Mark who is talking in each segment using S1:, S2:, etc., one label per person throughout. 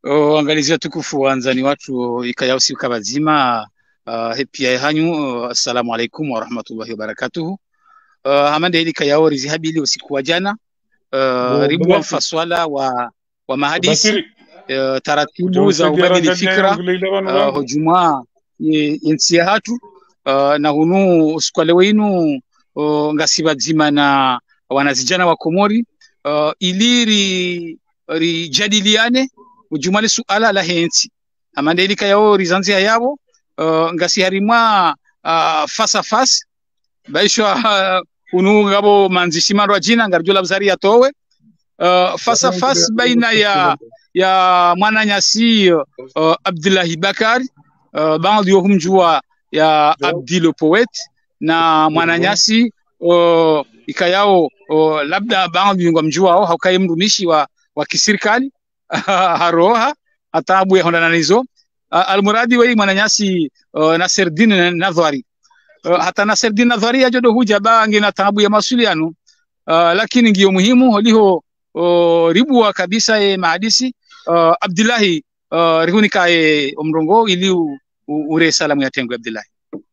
S1: Angalizia tukufu wanzani watu ikayao siku bazima. Hepia hanyu assalamu alaikum wa rahmatullahi wa barakatuhu. Hamande hili kayao rizihabili usiku wa jana ribu wa mfaswala wa mahadisi taratibu za ubadili fikra hujuma yensia hatu na hunu usikwale wenu ngasiba zima na wanazijana wa Komori ili rijadiliane ujumale suala la hensi amande ilika yao rizanzia yao ngasi harimwa face à face baishwa unu ngabo manzishima ro jina ngarjula bzari ya towe face à face baina ya mwananyasi Abdullahi Bakari bandi yohumjua ya Abdi le Poète na mwananyasi ikayao labda bandi ngomjua au haukai mrumishi wa kiserikali haroha atabu ya hondana nizo almuradi wa mwananyasi Nasreddin Nadhari hata Nasreddin Nadhari ajodo huja bangi na tabu ya masuliano lakini ngiyo muhimu holiho ribua kabisa mahadisi Abdullahi rihunika omrongo ili ure salamu ya tengu Abdullahi.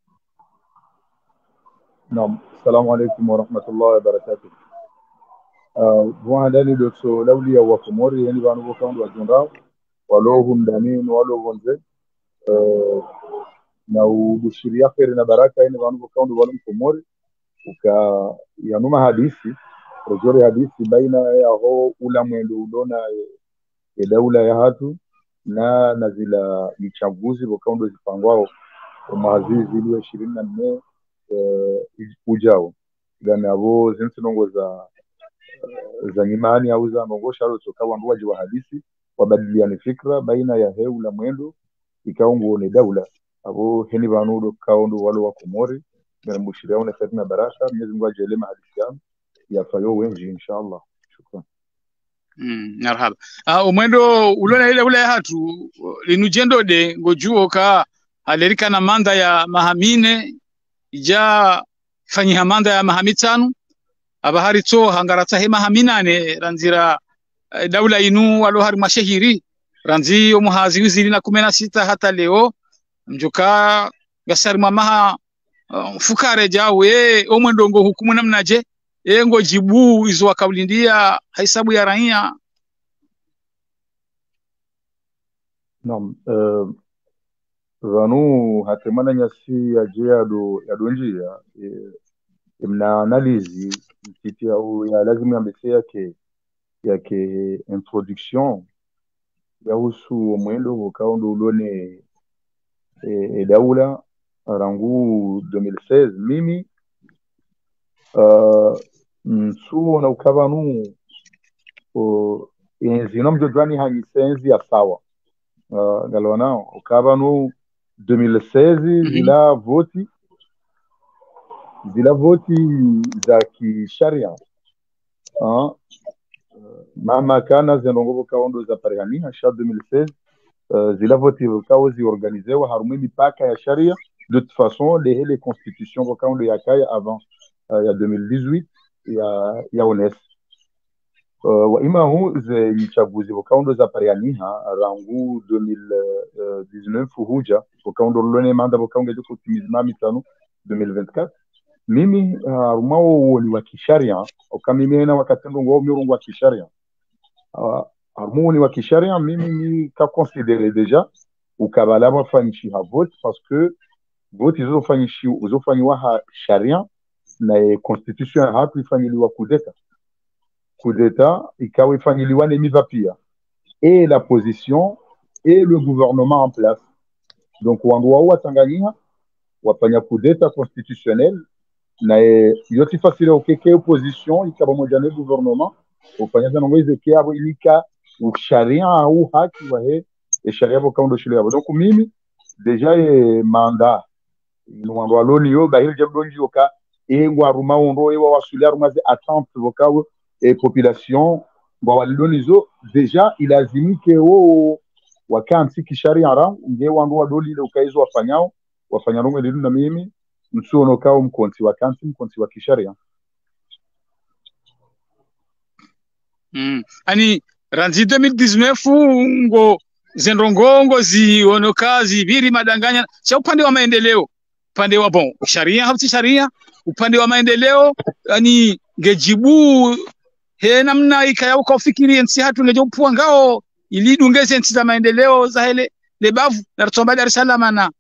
S2: Naam, assalamu alaykum wa rahmatullahi wa barakatuh. Bwana dokso lawliya wa Komori yani banu bokandu wa jonda walo hundani walo bonze na ubushiria kheri na baraka yani banu bokandu walo Komori uka yanuma hadisi rojore hadisi baina ya ho ula mwendo udona ya daula ya hatu na zila michaguzi bokandu zipangwao mahazizi iliyo 24 ujao gani abo zinsinongo za nyimani au za nongosha rotoka wanduaji wa hadisi wabadiliane fikra baina ya heula mwendo ikaongo ne daula abo heni banudo kaondo walo wa Komori na mbushiriao na fatina baraka Mwenyezi Mungu ajelema hadisi yangu ya fayo wengi inshallah. Shukran.
S1: Marhaba. Umwendo ulona ile ule hatu linujendo de ngojuo ka alerika na manda ya mahamine ija fanyi hamanda ya mahamitanu abahari to hangarata hema haminane ranzira daula inu walo hari mashahiri ranzi omuhazi wizili na 16 hata leo mjoka gasari mamaha fukare jawe omwendongo hukumu namnaje ngo jibu izo wakaulindia hesabu ya raia.
S2: Naam, vanu hatemana nyasi ya jeado ya donjia imna analizi kitia ya lazima ambese yake introduction ya usu mwendo wakaondo ulone daula rangu 2016 mimi msuo na ukavanu enzi nomjojwani hanyisenzi ya sawa galwana ukavanu 2016 zila voti za kisharia mama kana zinongovo kaondo za pargania sha 2016 zila voti kao ziorganizewa harumi mipaka ya sharia de toute façon les constitutions vokaondo ya kaya avant ya 2018 ya ones wa ima hu ze uchaguzi vokaondo za pargania rangu 2019 huja vokaondo lone manda vokaondo je kutimizima mitano 2024 mimi rumao ni wa kisharia ukamimena wakatendo ngao mirongo wa kisharia rumo ni wa kisharia mimi ka considérer déjà ukabala mafanyishi ha vote parce que vote uzofanywa ha sharia na constitution hatu ifanyiliwa kudeta ikawa ifanyiliwa ne miva pia et la position et le gouvernement en place donc wanduwa wa Tanganyika wafanya kudeta constitutionnel na yote fasile ukeke opposition ikapamoja na gouvernement ufanya zanongo izeke abo ilika usharia au haki wa sharia bokaondo shule yabo donc mimi deja manda no aloni yo bahil jabdonji oka ngwa ruma ondo wa wasulia ruma ze attente bokawo population bo walonizo deja ilazimike wo wakansi kisharia ra nge wandu wadoli ile ukaizo wafanya rungu lilu na mimi msuono kao mkonti wa kisharia.
S1: Ani ranzi 2019 ngo zenrongongo zionoka zibiri madanganya cha upande wa maendeleo, upande wa bon sharia hauti sharia, upande wa maendeleo yani ngejibu he namna ikaya ukafikiri nsi hatu ngeje upua ngao ili dungeze nsi za maendeleo za hele lebavu na rutomba Dar es Salaam na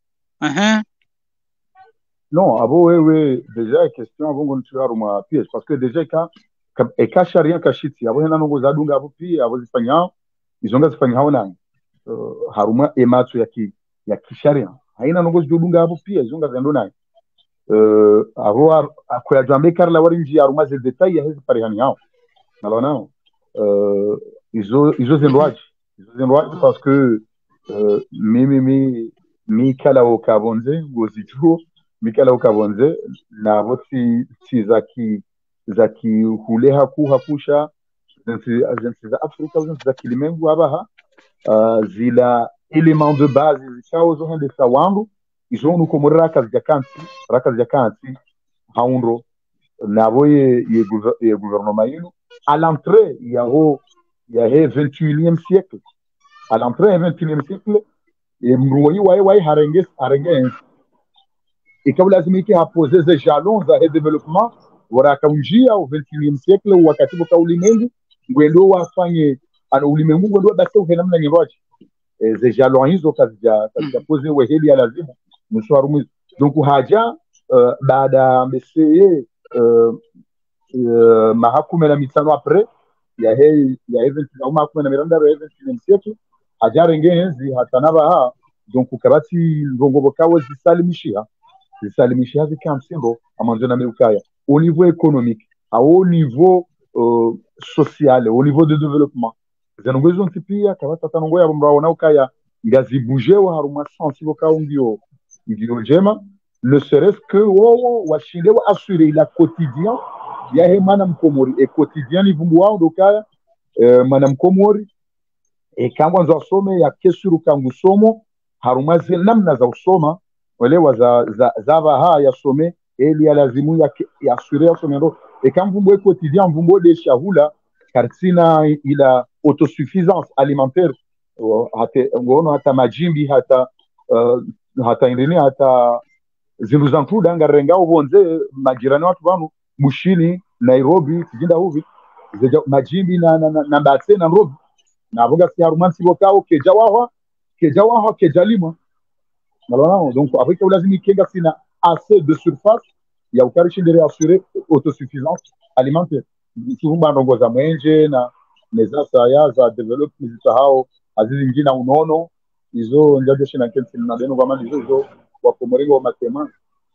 S2: non abo wewe déjà question abo ngontuaro ma pièce parce que déjà ka sharia ka shiti abo hena nongo za dunga abo pia abo zifanya izonga zifanya haona haruma ematsu ya kisharia haina nongo zidunga abo pia izonga zendo nayo abo akoya jambe karla warinji haruma ze detail ya hizi parihani hao nalona izo zendwaji parce que mi kala okabonze gozichuo mikala ukabonze na boti zaki hule hakusha zensi za Afrika zensi za kilimengu abaha zila element de base zikao zo hende sawangu izo nuko muri raka zijakansi haunro nabo ye gouvernement yino à l'entrée ya 21e siècle à l'entrée du 21e siècle et mruwayi wai harenge ikawa lazima iki apose ze jalons za development warakamjia au 21e siècle wakati wa ulimwengu ngwendo wafanye ana ulimwengu ngwendo basi uhenamna nyiroji ze jalons hizo kazija pose weheli ya lazima mswarumu donc haja baada meseye mahakuma na mitano après ya 20 mahakuma na miranda ya 21e siècle haja rengenzi hatanaba donc ukabati ngongo kawe zisalimishia zikamsimbo amanzona meukaya au niveau économique au niveau social au niveau de développement zanongozo ntipia kabata tanongo ya mbaona ukaya ngazi bouger haruma sensibo kaungio ndio jema ne serait-ce que washinde wa assurer la quotidien ya he manam komori et quotidien ni vumbu wao dokaya manam komori e kangwa nzo some ya kesuru kangu somo haruma namna za usoma welewa za baha ya some eli ya lazimu ya assurer some ndo et quand vumbu quotidien vumbu de shahula kartina ila autosuffisance alimentaire hata majimbi hata indini hata zinuzantuda ngarenga ubonze majirani watu banu mushini Nairobi kijinda huvi majimbi na batse na Nairobi na boga si harumansi bokao kejawaha kejalima malona donc avec lazima ikenga sina assez de surface ya ukarishi ndere assurer autosuffisance alimentaire chumba ndongo za mwenje na neza saya za development zitahao azizi ngina unono izo njaje shina kensi na deno kwa mali izo wa komoringo wa matema.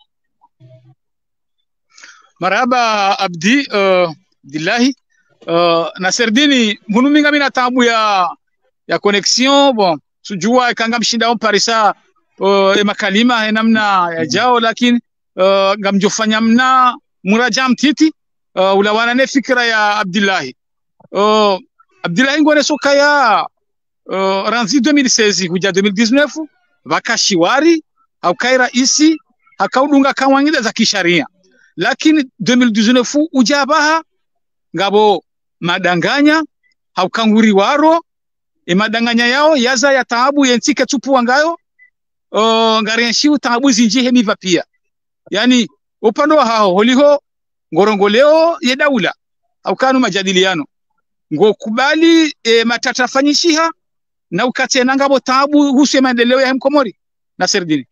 S1: Marhaba Abdi Dillahi Naserdini munuminga mina tabu ya connexion bon sujua kanga mshinda on parisa makalima namna ya jao lakini gamjofanya mna muraja mtiti ulawana ne fikra ya Abdillahi ngone soka ya ranzi 2016 kuja 2019 vakashiwari haukai raisi hakaudunga kawangida za kisharia lakini 2019 ujabaha ngabo madanganya haukanguri waro madanganya yao yaza ya taabu yentike tupu wangayo ngarienshiu taabu zinjihe miva pia yani upande wa hao holiho ngorongoleo ye daula haukanu majadiliano ngokubali matatafanyishiha na ukatena ngabo taabu husu maendeleo ya Mkomori na Serdini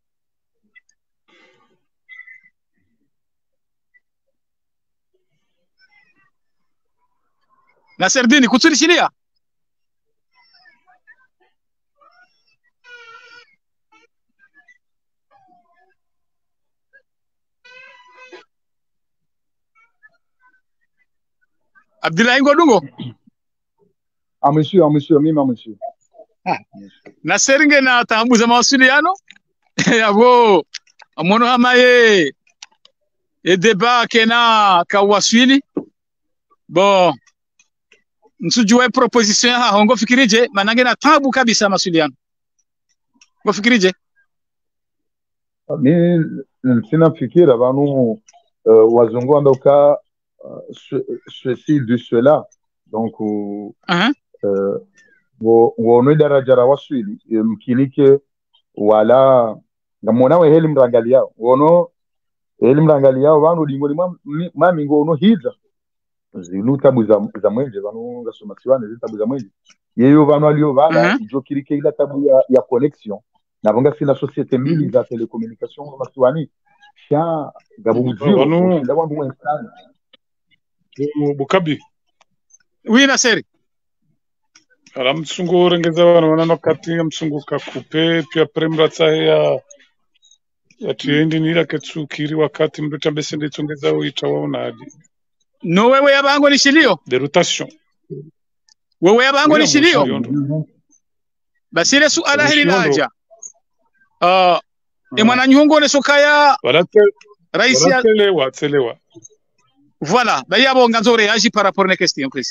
S1: na Serdini kutulishilia Abdillahi Ngodungo
S2: monsieur mimi monsieur
S1: na seringe na tambu za mawasiliano yabo amono hamaye deba kena kawaswili bon nsujue proposition ha hongo fikirije manange na tabu kabisa mawasiliano ngo fikirije
S2: mimi sina fikira banu wazungu ndoka ceci de cela donc wono daraja la waswili mkinike wala ngamona we heli mrangali yao wono heli mrangali yao vanu dingoli mami ngono hiza zinu tabu za mwenje vanu ngasoma siwane zitabu za mwenje yeyo vanu alio vala ijo kirike ila tabu ya connexion na bonga sina societe mbili za telecommunication masiwani sha gabuzio nda wandu wensana
S3: Bukabi.
S1: Oui, Naseri.
S3: Ala msungu rengeza wana kati ya msungu kakupe pia premratsa ya tuendi nila ketsukiri wakati mduta besende tungeza uitawa unadi.
S1: No wewe ya bango ni shilio?
S3: De rotation.
S1: Wewe ya bango ni shilio? Basile suala hili laja. Mwana nyungo ne sokaya
S3: raisi ya telewa.
S1: Voilà, baya bonga nzore aji par rapport à question please.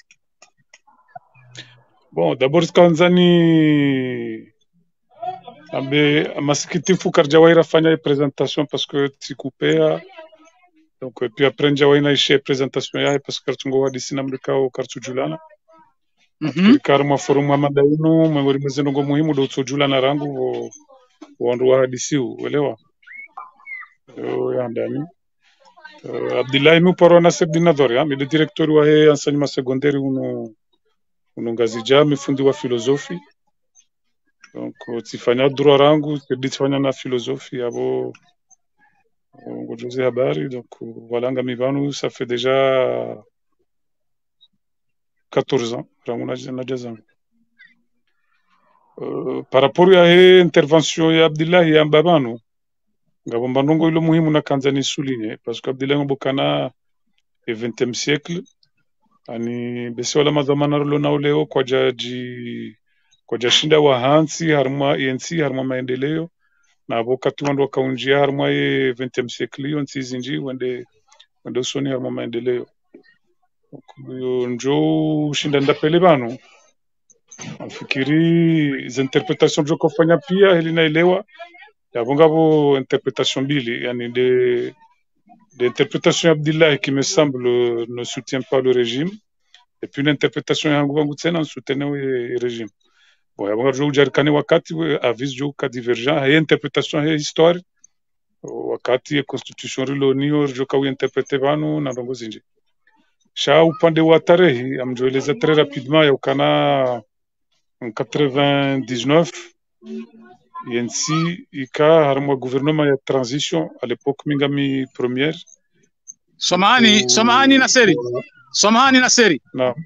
S3: Bon, d'abord Kanzani ambe masikitifu karjawaira fanya presentation parce que tikupea donc et puis après njawaina ishe presentation ya parce que tungo wadi sinamrika au kartujulana. Karma forum amadaino mwori mzengo muhimu do tsojulana rangu wandu wa hadisi uelewa. Ya ndani Abdillahi Muparo na Sebdina Doria, mi le directeur wa enseignement secondaire uno ngazija mifundi wa filosofi. Donc tifanya droit rangu, tifanya na filosofi abo ngojoze habari. Donc voilà ngamivanu ça fait déjà 14 ans rangu na jazangu. Par rapport à intervention ya Abdillahi ya mbabanu ngabomba ndongo ilo muhimu na kanzani souligner parce que Abdillahi mbokana e 20e siècle ani besi wala mazamana lo na leo kwa shinda wa hansi harma yensi harma maendeleo na wakati wandu wakaunjia harma e 20e siècle yo ntizinji wende usoni harma maendeleo njo shinda ndapele bano afikiri za interpretation jo kufanya pia hili naelewa Yabongabo interprétation bili, yani des interprétations Abdillah qui me semble ne soutient pas le régime, et puis l'interprétation Yangubangu Tsena soutenait le régime. Bon, yabonga jo jarkane wakati avis jo ka divergent, et interprétation et histoire wakati constitution rilonio jo ka interpréter vanu na ndongo zinji. Sha upande wa tarehe amjoeleza très rapidement yakana en 99 yensi ika harma gouvernement ya transition à l'époque mingami première
S1: Samahani Naseri
S3: na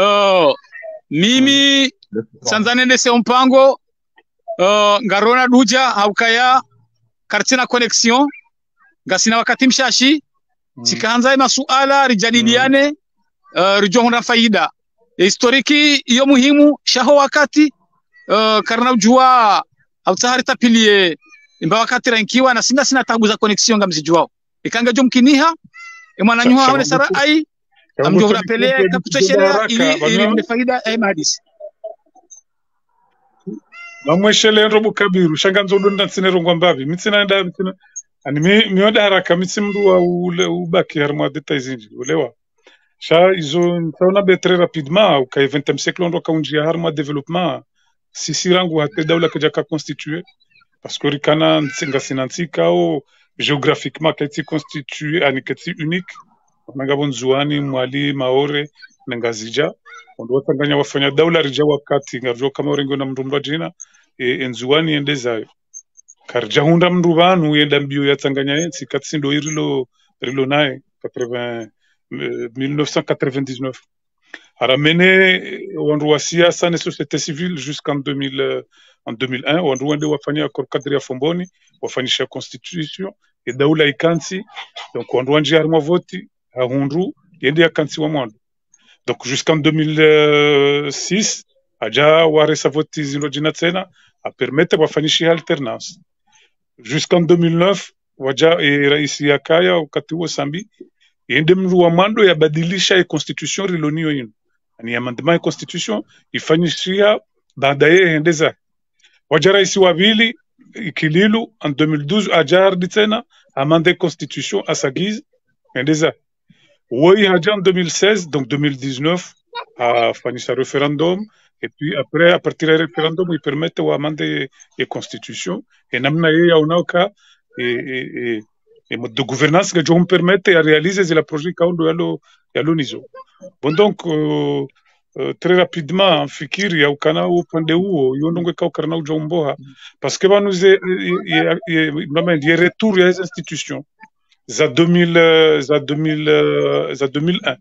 S1: mimi sanzanende se mpango ngarona duja haukaya kartina connexion gasina wakati mshashi tikaanza masuala rijadiliane rijohunda faida historiki iyo muhimu shaho wakati karna ujua autahari tapilie imba wakati rankiwa na sina tabu za connexion ngamzijuao ikanga jo mkiniha mwana nyuha wale sara ai amjo rapele kaputeshelea ili mfaida madisi
S3: bamweshele robo kabiru shanga nzodo ndatsine rongo mbabi mitsina ani mioda haraka mitsimdu wa ubaki harma details inji ulewa sha izo ntaona betre rapidement au ka 20e siècle ndo kaunjia harma développement si rangu hate daula kaja ka constituer parce que rikana nsinga sinantika au géographiquement kati constitué ani kati unique nangabo nzuani mwali maore nangazija ndo tanganya wafanya daula rija wakati ngarjo kama orengo na mndumba jina nzuani endezayo karja hunda mndubanu yenda mbio ya tanganya yensi kati ndo rilo nae 1999 aramene wandu wa siasa na société civile jusqu'en 2001 wandu wende wafanya akor kadri ya fomboni wafanyisha constitution e daula ikansi donc wandu wanji harma voti hundu yende ya kansi wa mwandu donc jusqu'en 2006 aja waresa voti zino jina tena a permettre wafanyisha alternance jusqu'en 2009 waja raisi ya kaya wakati wa sambi yende mru wa mando ya badilisha constitution rilonio yinu ni amendement ya constitution ifanyishia baadaye endeza waja raisi wa vili ikililu en 2012 ajardi tena amende constitution à sa guise endeza woi haja en 2016 donc 2019 a fanyisha referendum et puis après à partir du référendum ils permettent ou amender la constitution et namna yeye unaoka et mode de gouvernance que John permette à réaliser le projet kaundo yalo nizo. Bon donc très rapidement en fikir ya ukana upande huo yondonge kaukarna ujomboha parce que nous il y a retour à les institutions za 2001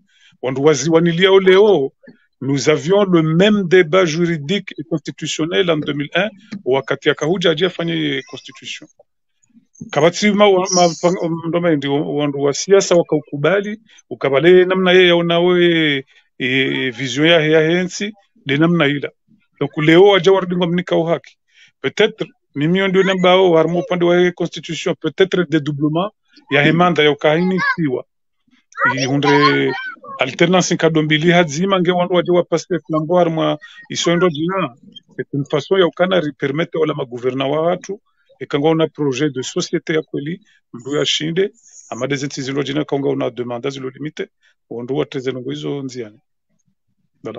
S3: nous avions le même débat juridique et constitutionnel en 2001 wakati akahuja ajafanya constitution kabati ndio wandu wa siasa wakaukubali ukabale namna yeye yaonawe vision ya hensi de namna ila donc leo aja wardingo mnika uhaki peut-être mimi ndio nambao warmo upande wa constitution peut-être dédoublement ya hemanda ya ukaini siwa ihunde alternance kadombili hadzima nge wandu waje wapasser flambo harma isondo dina c'est une façon ya ukana permettre wala magouverna wa watu ekanga una projet de société ya kweli mdu ya shinde ama des entités jina kanga una demande zilo limite wandu wateze ngo hizo nziani voilà.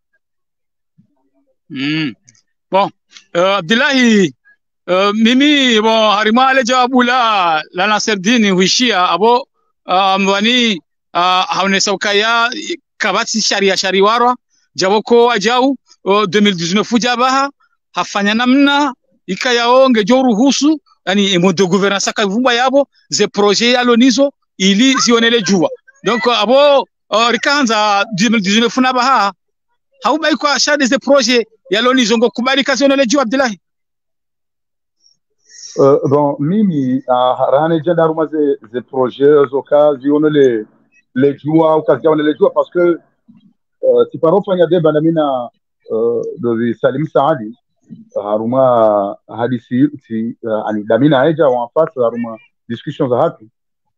S1: Bon Abdullahi mimi bon harima ale jawabu la Naserdini huishia abo mwani haone saukaya kabati sharia warwa jaboko ajau 2019 jabaha hafanya namna ikayao ngejo ruhusu yani modo gouvernance kavumba yabo ze projet yalo nizo ili zionele jua donc abo rikanza 2019 nabaha haubai kwa shade ze projet yalo nizo ngo kubalika zionele jua Abdullahi.
S2: Bon mimi rane jenda ruma ze projet zoka zionele les jua occasion les jua parce que si par fanya deba na mina de Salim Saadi haruma hadisi ani damina haja en face haruma discussions za hatu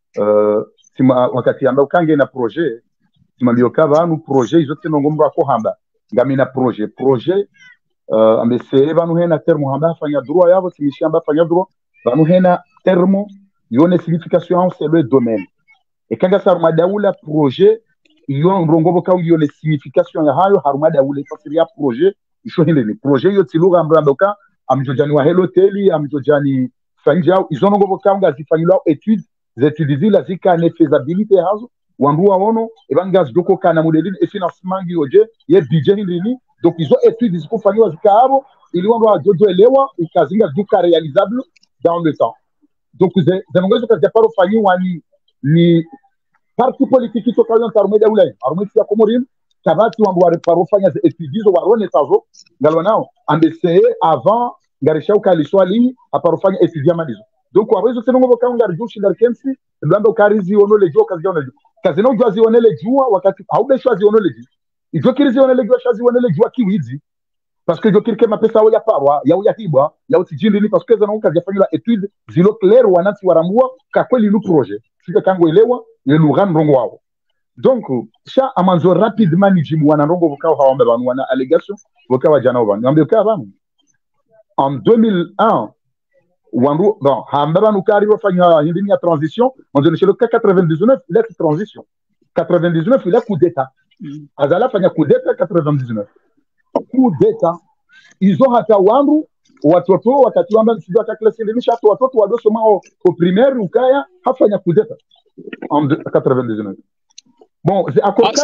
S2: wakati amba ukange na projet simambioka vanu projet izote nongomba ko hamba ngamina projet amese vanu hena termo hamba fanya droit yabo timishamba fanya droit vanu hena termo yone signification c'est le domaine et kanga saruma daula projet yon rongobo ka yone signification ya hayo haruma daula ifasiria projet isho hile projet yo tiluga mramboka amjojani wa hoteli amjojani fanja izono ngobo kanga zifanywa études zila zika ne faisabilité hazo wandu waono ebanga zidoko kana modeline et financement ngioje ye budget hili donc izo études zikufanywa zikaabo ili wandu wajojo elewa ikazinga duka réalisable dans le temps donc zenongezo kazi paro fanywa ni parti politique to kayo ntarumeda ulai arumeti ya komorim kabati wandu wa paro fanya études zo warone tazo ngalwa nao ambese avant ngarisha ukaliswali aparofanya étudiant malizo donc awezo tenongo bokanga rjushi darkensi ndambe ukarizi onole jo kazi no jwazi onele jua wakati haube shwazi onole ji ijo kirizi onele jua shwazi onele jua kiwizi parce que jo kirike mapesa ya parwa ya hibwa ya utijindi ni parce que zanongo kazi yafanywa étude zilo clair wanati warambua ka kweli lu projet sika kango elewa ye lugan rongo wao donc sha amanzo rapidement ni jimu wana rongo bokao hawambe banu wana allégation bokawa jana banu ngambe bokava en 2001 wandu bon hamba nukari wafanya hindini ya transition mwanzo le 99 il est transition 99 il est coup d'état azala fanya coup d'état 99 coup d'état izo hata wandu watoto wakati wamba sijua kaklasi ndimisha hata watoto wadosoma au primaire ukaya hafanya coup d'état en 99 bon c'est à cause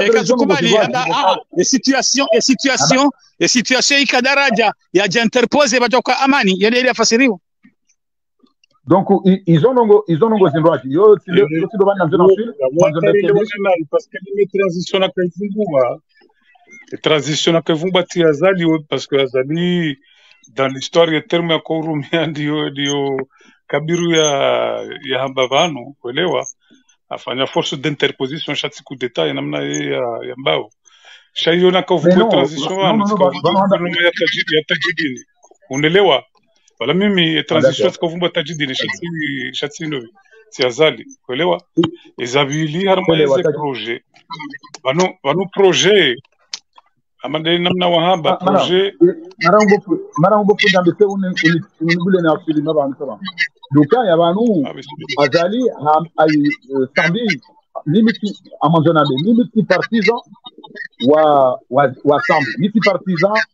S2: les situations ikadaraja ya interpose batoka amani yale ile afasiriwa donc ils ont zindwaji yo tido bana nzena fil
S3: parce que les transition na kevumba ti azali parce que azali dans l'histoire ya terme ya korumia ndio kabiru ya hambavano kuelewa afanya force d'interposition chaque coup d'état ya namna ya mbao shaiona kavumba transition ya tajidini unaelewa wala mimi transition kavumba tajidini shatsino si azali kuelewa ezabili harmonize projet bano projet amande namna wahamba projet
S2: marango funda mbese unibule na afili n'abantu duka ya banu azali sambi limiti amazonade limiti partisan wa sambi limiti partisan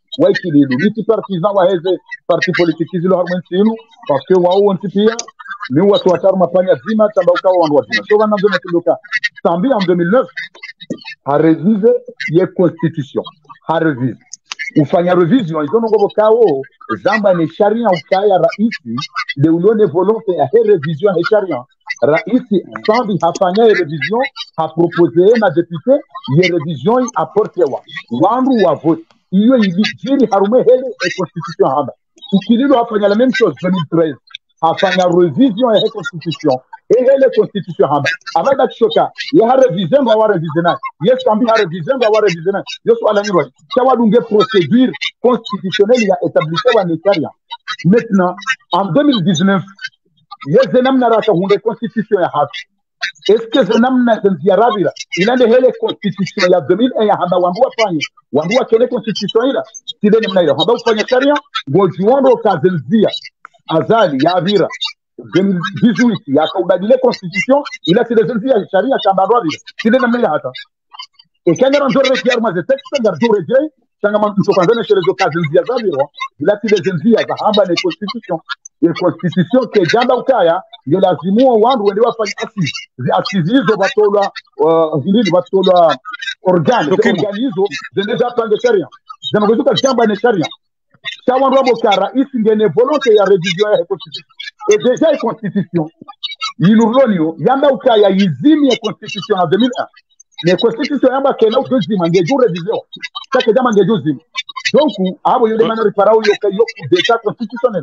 S2: waikililu niti partisan wa heze parti politiki zilo harumwe nsinu parce que wao wanti pia ni watu wataru mapanya zima tamba ukawa wandu wazima so wana mzima tunduka tambi en 2009 a revise ye constitution a revise ufanya revision izono ngobo kawo zamba ne sharia ukaya raisi de ulone volonté ya he revision he sharia raisi sambi hafanya ye revision ha proposer na député ye revision apporte wa wandu wa vote iyo jiri harume hele e constitution haba ukililo hafanya la même chose 2013 hafanya revision ya he constitution hele constitution haba abada kishoka ya ha revision wa revision yes sambi ha revision wa revision yo swala ni roi chawadunge procédure constitutionnelle ya établissée wa sharia maintenant en 2019 yezenamna rata hunde constitution ya haki est-ce que zenamna zenziaravira inande hele constitution ya 2001 ya haba wandu wafanye kene constitution ila tile namna ila haba ufanya sharia gojuondo kazenzia azali ya avira 2018 ya kaubadile constitution ila tile zenzia sharia kambadwavira tile namna ila hata ekanyara nzore kiarma ze texte ngardure je changa mtokanzana shelezo kazenzia zavira ila tile zenzia za haba ne constitution ya constitution ke jamba ukaya ndio lazimua wandu wende wafanye asisi hizo batola hilili batola organizo zeneza pande sharia zanagozuka jamba ne sharia sawa ndo bokara isi ngene volonté ya revision ya constitution et déjà constitution yinurlonio yamba ukaya yizimi ya constitution en 2001 mais constitution yamba kena ukuzima ngeju revision sake jama ngeju zima donc abo yole manari parao yo kayo d'état constitutionnel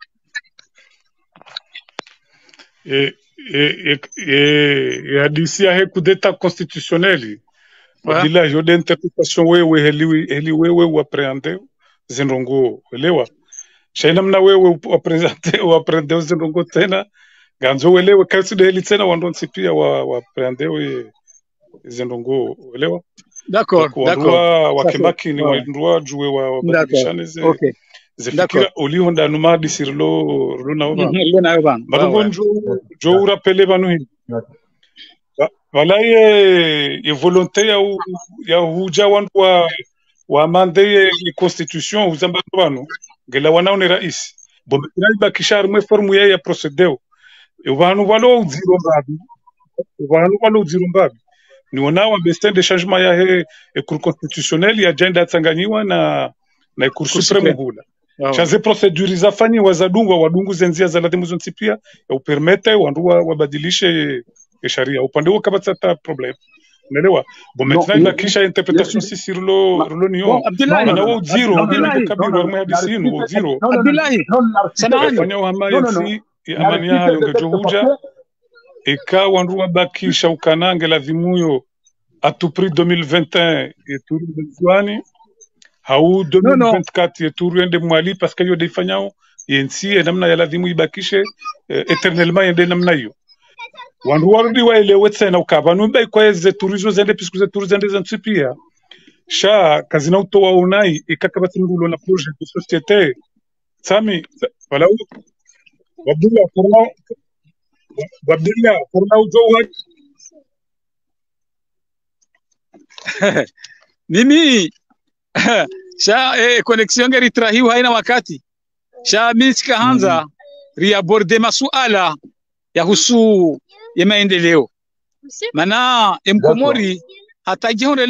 S3: hadisi ya he kudeta constitutionnel bila yo de interpretation wewe heli wewe waprehende zinrongo elewa shaina mna wewe waprehende zinrongo tena ganzo elewa kasi de heli tena wando nsipia waprehende zinrongo elewa
S1: d'accord
S3: wakemaki ni waindwa juwe wa badilishane ze
S1: okay
S3: zefika olihonda numadi sirlo
S1: nayo bana
S3: baronjo jo rappele banu hin wala ye volonté ya huja wandu wa mande constitution uzamba banu ngela wana one rais bombe bakishar mwe formu ya procédure banu walo uziro mbabi ni wana wa bestin de changement ya he cour constitutionnel ya agenda tsanganyiwa na cour supreme hula chaze procedure zafani wadungu zenzia za latimu zontipia ya upermete wandu wabadilishe sharia upande huo kabisa ta problem unaelewa bon maintenant la kisha interpretation si sur lo niyo na wo zero kabiru wa hadisi no zero
S1: Abdullahi samahani
S3: fanya hama yasi amania hayo ngejohuja eka wandu wabakisha ukanange la vimuyo à tout prix 2021 et tout le hau 2024 yeturu ende mwali parce que yo defanyao yensi namna ya lazimu ibakishe eternellement yende namna hiyo wandu warudi waelewe tena ukabanu mbai kwa ze turizo zende pisku ze turizo zende zantipia sha kazina utowa unai ikakabati ngulo na projet de société sami wala wabdilla forna ujowa
S1: mimi sha connexion ngeri trahiwa haina wakati sha miska hanza riaborde masuala ya husu ya maendeleo mana mkomori hatajihonde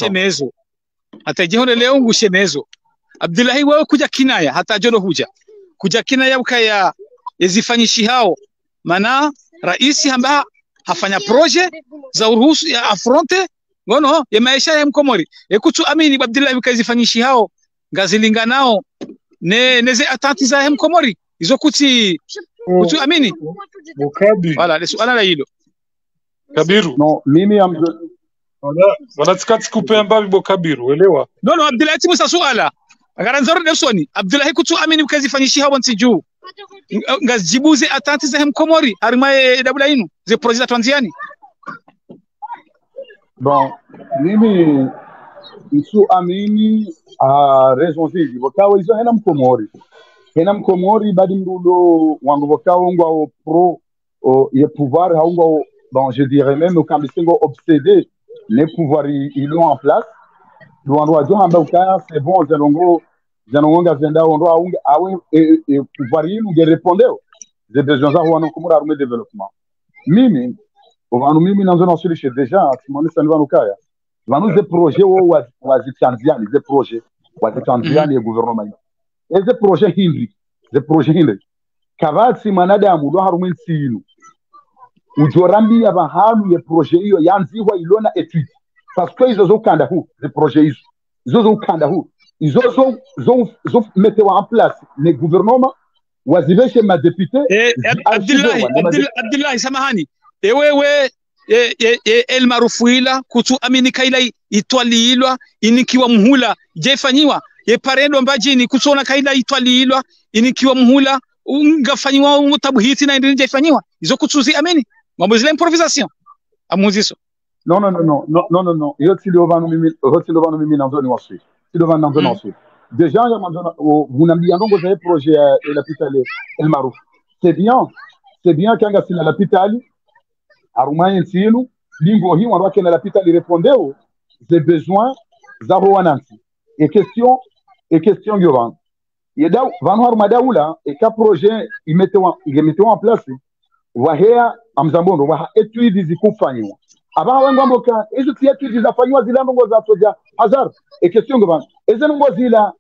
S1: leo ngushemezo Abdullahi wewe kuja kinaya hata jono huja kuja kinaya ukaya ezifanyishi hao mana raisi hamba hafanya projet za uruhusu ya afronte ngono ya maisha ya mkomori ekutu amini Abdullahi ukazifanyishi hao ngazilinganao neze atanti za mkomori izo kutu amini
S3: Bokabi
S1: wala le suala la hilo
S3: Kabiru
S2: no mimi
S3: wala tsikati kupea mbabi Bokabiru elewa
S1: no Abdullahi timusa suala agaranzoro nefsoni Abdullahi kutu amini ukazifanyishi hao nsiju ngazibuze atanti za mkomori harimaye dabula inu ze projet twanziani
S2: bon mimi isu amini a raison zidi bokawa izo hena mkomori badi mdudo wangu bokawa ngwa pro ye pouvoir haungwa bon je dirais même au kambisingo obsédé les pouvoirs ils l'ont en place wandu wajo hamba ukaya c'est bon zelongo zanonga zenda ondo aunga awe varinu ge répondeu des besoins za wana kumura arme développement mimi ovanu mimi nanzo na suluhisho déjà tumonesa ndivano kaya vanu ze projet wo wazitanziani ze projet wazitanziani ya gouvernement eze projet hindi kavatsi manadamu lo harume nsinu ujorambi abahalu ye projet hiyo yanziwa ilona etude parce que izo zokanda hu ze projet izo zokanda hu izo zo mettre en place les gouvernements waziveshe ma député
S1: Abdullahi samahani ewewe el marufuila kutu aminika ila itwaliilwa inikiwa mhula jefanyiwa ye parendo mbajini kusona kaila itwaliilwa inikiwa mhula ungafanyiwa utabuhiti na ndinje fanyiwa izo kutuzi ameni mambo zile improvisation amuziso
S2: non yo tilovano mimi nanzo ni wasi tilovano nanzo wasi déjà ya manzo vunambia ndongo za projet ya l'hôpital El Marouf c'est bien kanga sina l'hôpital arumanye nsinu lingo hi wanwa kena l'hôpital répondeu des besoins za wananchi et question yovan yeda vanu haruma daula et ka projet imetewa en place wahea amzambondo wa etude zikufanywa aba wengo mboka hizo etude zafanywa zila ndongo za soja hazard et question yovan ezo ndongo zila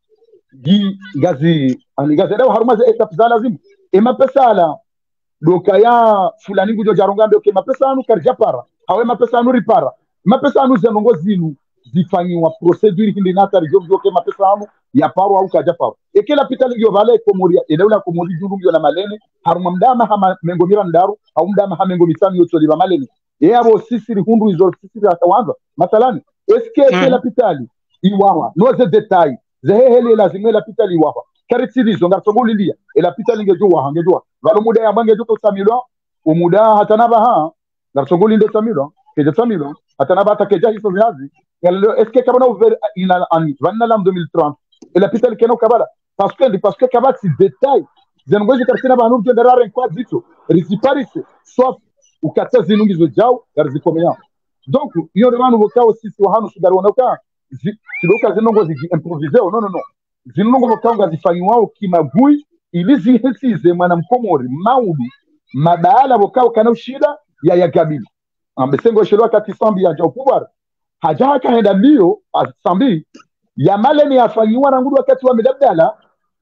S2: gazi dawa haruma za etap za lazima mapesa ala doka ya fulani ngujo jaronga ndoke mapesa anu karja para hawe mapesa anu ripara mapesa anu zenongo zinu zifanyiwa procedure hindi natari joke mapesa anu ya paro au kaja paro ekela pitali ndio vale komoria edaula komori jungu na malene haruma mdama hama mengo mira ndaru au mdama ha mengo mitani yoto liba malene yabo sisi hundu izo sisi atawanza matalani eske ekela pitali iwawa no ze detail zehele lazima la pitali iwawa karitiri zonga tongoli ndia ela pitali ngejua hangejua valo muda ya bange joto samilo umuda hatanaba ha na tongoli ndio samilo keje samilo hatanaba takeja hizo viazi yalo eske kabana ouvert ina en 2030 ela pitali keno kabala parce que kabati détail zengoje karsina banu tenderare kwa zito risiparise sauf ukata zinungi zo jao garzikomea donc iyo demande vokao sisi wahanu sudarwanoka siloka zinongo zi improviser non zinongo vokao zifanywa kimagui ilizi hesize mwana mkomori maudu madaala vokao kana shida ya yagabili ambesengo shelo kati sambi ya pouvoir haja kaenda mbio sambi ya maleni yafanywa na ngudu wakati wa medabdala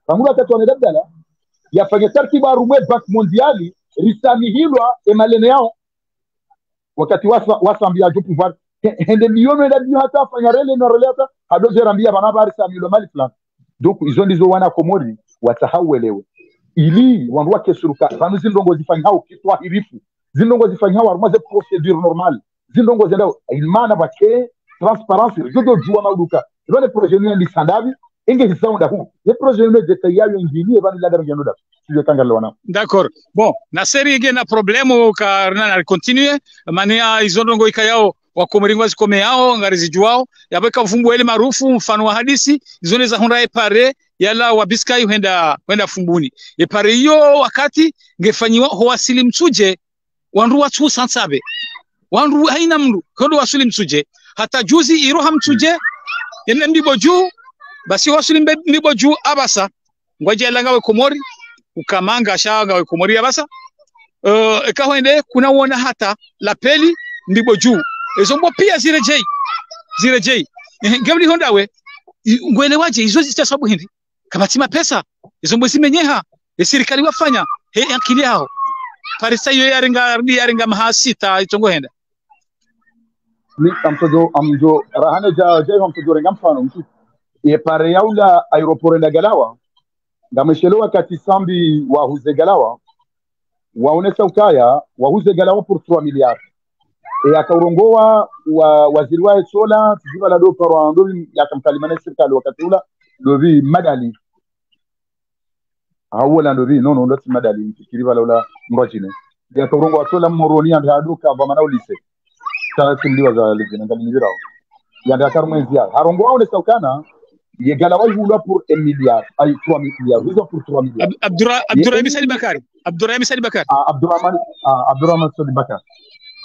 S2: yafanya tartiba rumwe bank mondiali risamihilwa emalene yao wakati wasambi ya pouvoir hende milioni ndio hata fanya rele na relata hadoje rambia bana bari samilo mali plan donc izo ndizo wana komori watahawelewe ili wandu wake suruka banu zindongo zifanyao kitwa hirifu zindongo zifanyao armaze procedure normale zindongo zenda ilmana bake transparence jojo jua mauduka ibane projet ni sandabi inge hisaunda hu ye projet ni detayayo ingini bani la darga noda sio tangala wana
S1: d'accord bon na série ige na problème ka na continue mania izondongo ikayao wakomoringwa zikome yao ngarizijuao yabeka mfumbu ele maarufu mfano wa hadisi izone za honda epare yala wabiskai huenda fumbuni epare hiyo wakati ngefanyiwa hoasili msuje wandu watu sansabe wandu haina mndu kodo wasili msuje hata juzi iroha msuje yene mbibo juu basi wasili mbibo juu abasa ngoje langawe komori ukamanga shaga komori abasa ekahwende kuna wona hata la peli mbibo juu ezombo pia zile jei ngebli hondawe ngwelewaje izo zita sababu hindi kabatima pesa ezombo zimenyeha serikali wafanya akili yao parisa yo yarenga mahasita itongo henda
S2: ni amjo rahane ja hamtojo renga mfano mtu e pare yaula aeroport na Galawa ngameshelewa kati sambi wa huze Galawa waonesa ukaya wa huze Galawa pour 3 milliards akaurongoa waziri wa sola tijiba la do paro ndo yakamkalimana serikali wakati ula dovi madali awala dovi no ndo madali kiriba la ngojine yakaurongoa sola moroni anda aduka vamana ulise ta timliwa za legenda ngalinirao yanda karmwenzi ya harongoa ule saukana ye Galawa yula pour 1 milliard ay 3 milliards hizo pour 3 milliards
S1: Abdurrahim Sali Bakari Abdurrahman Sali Bakari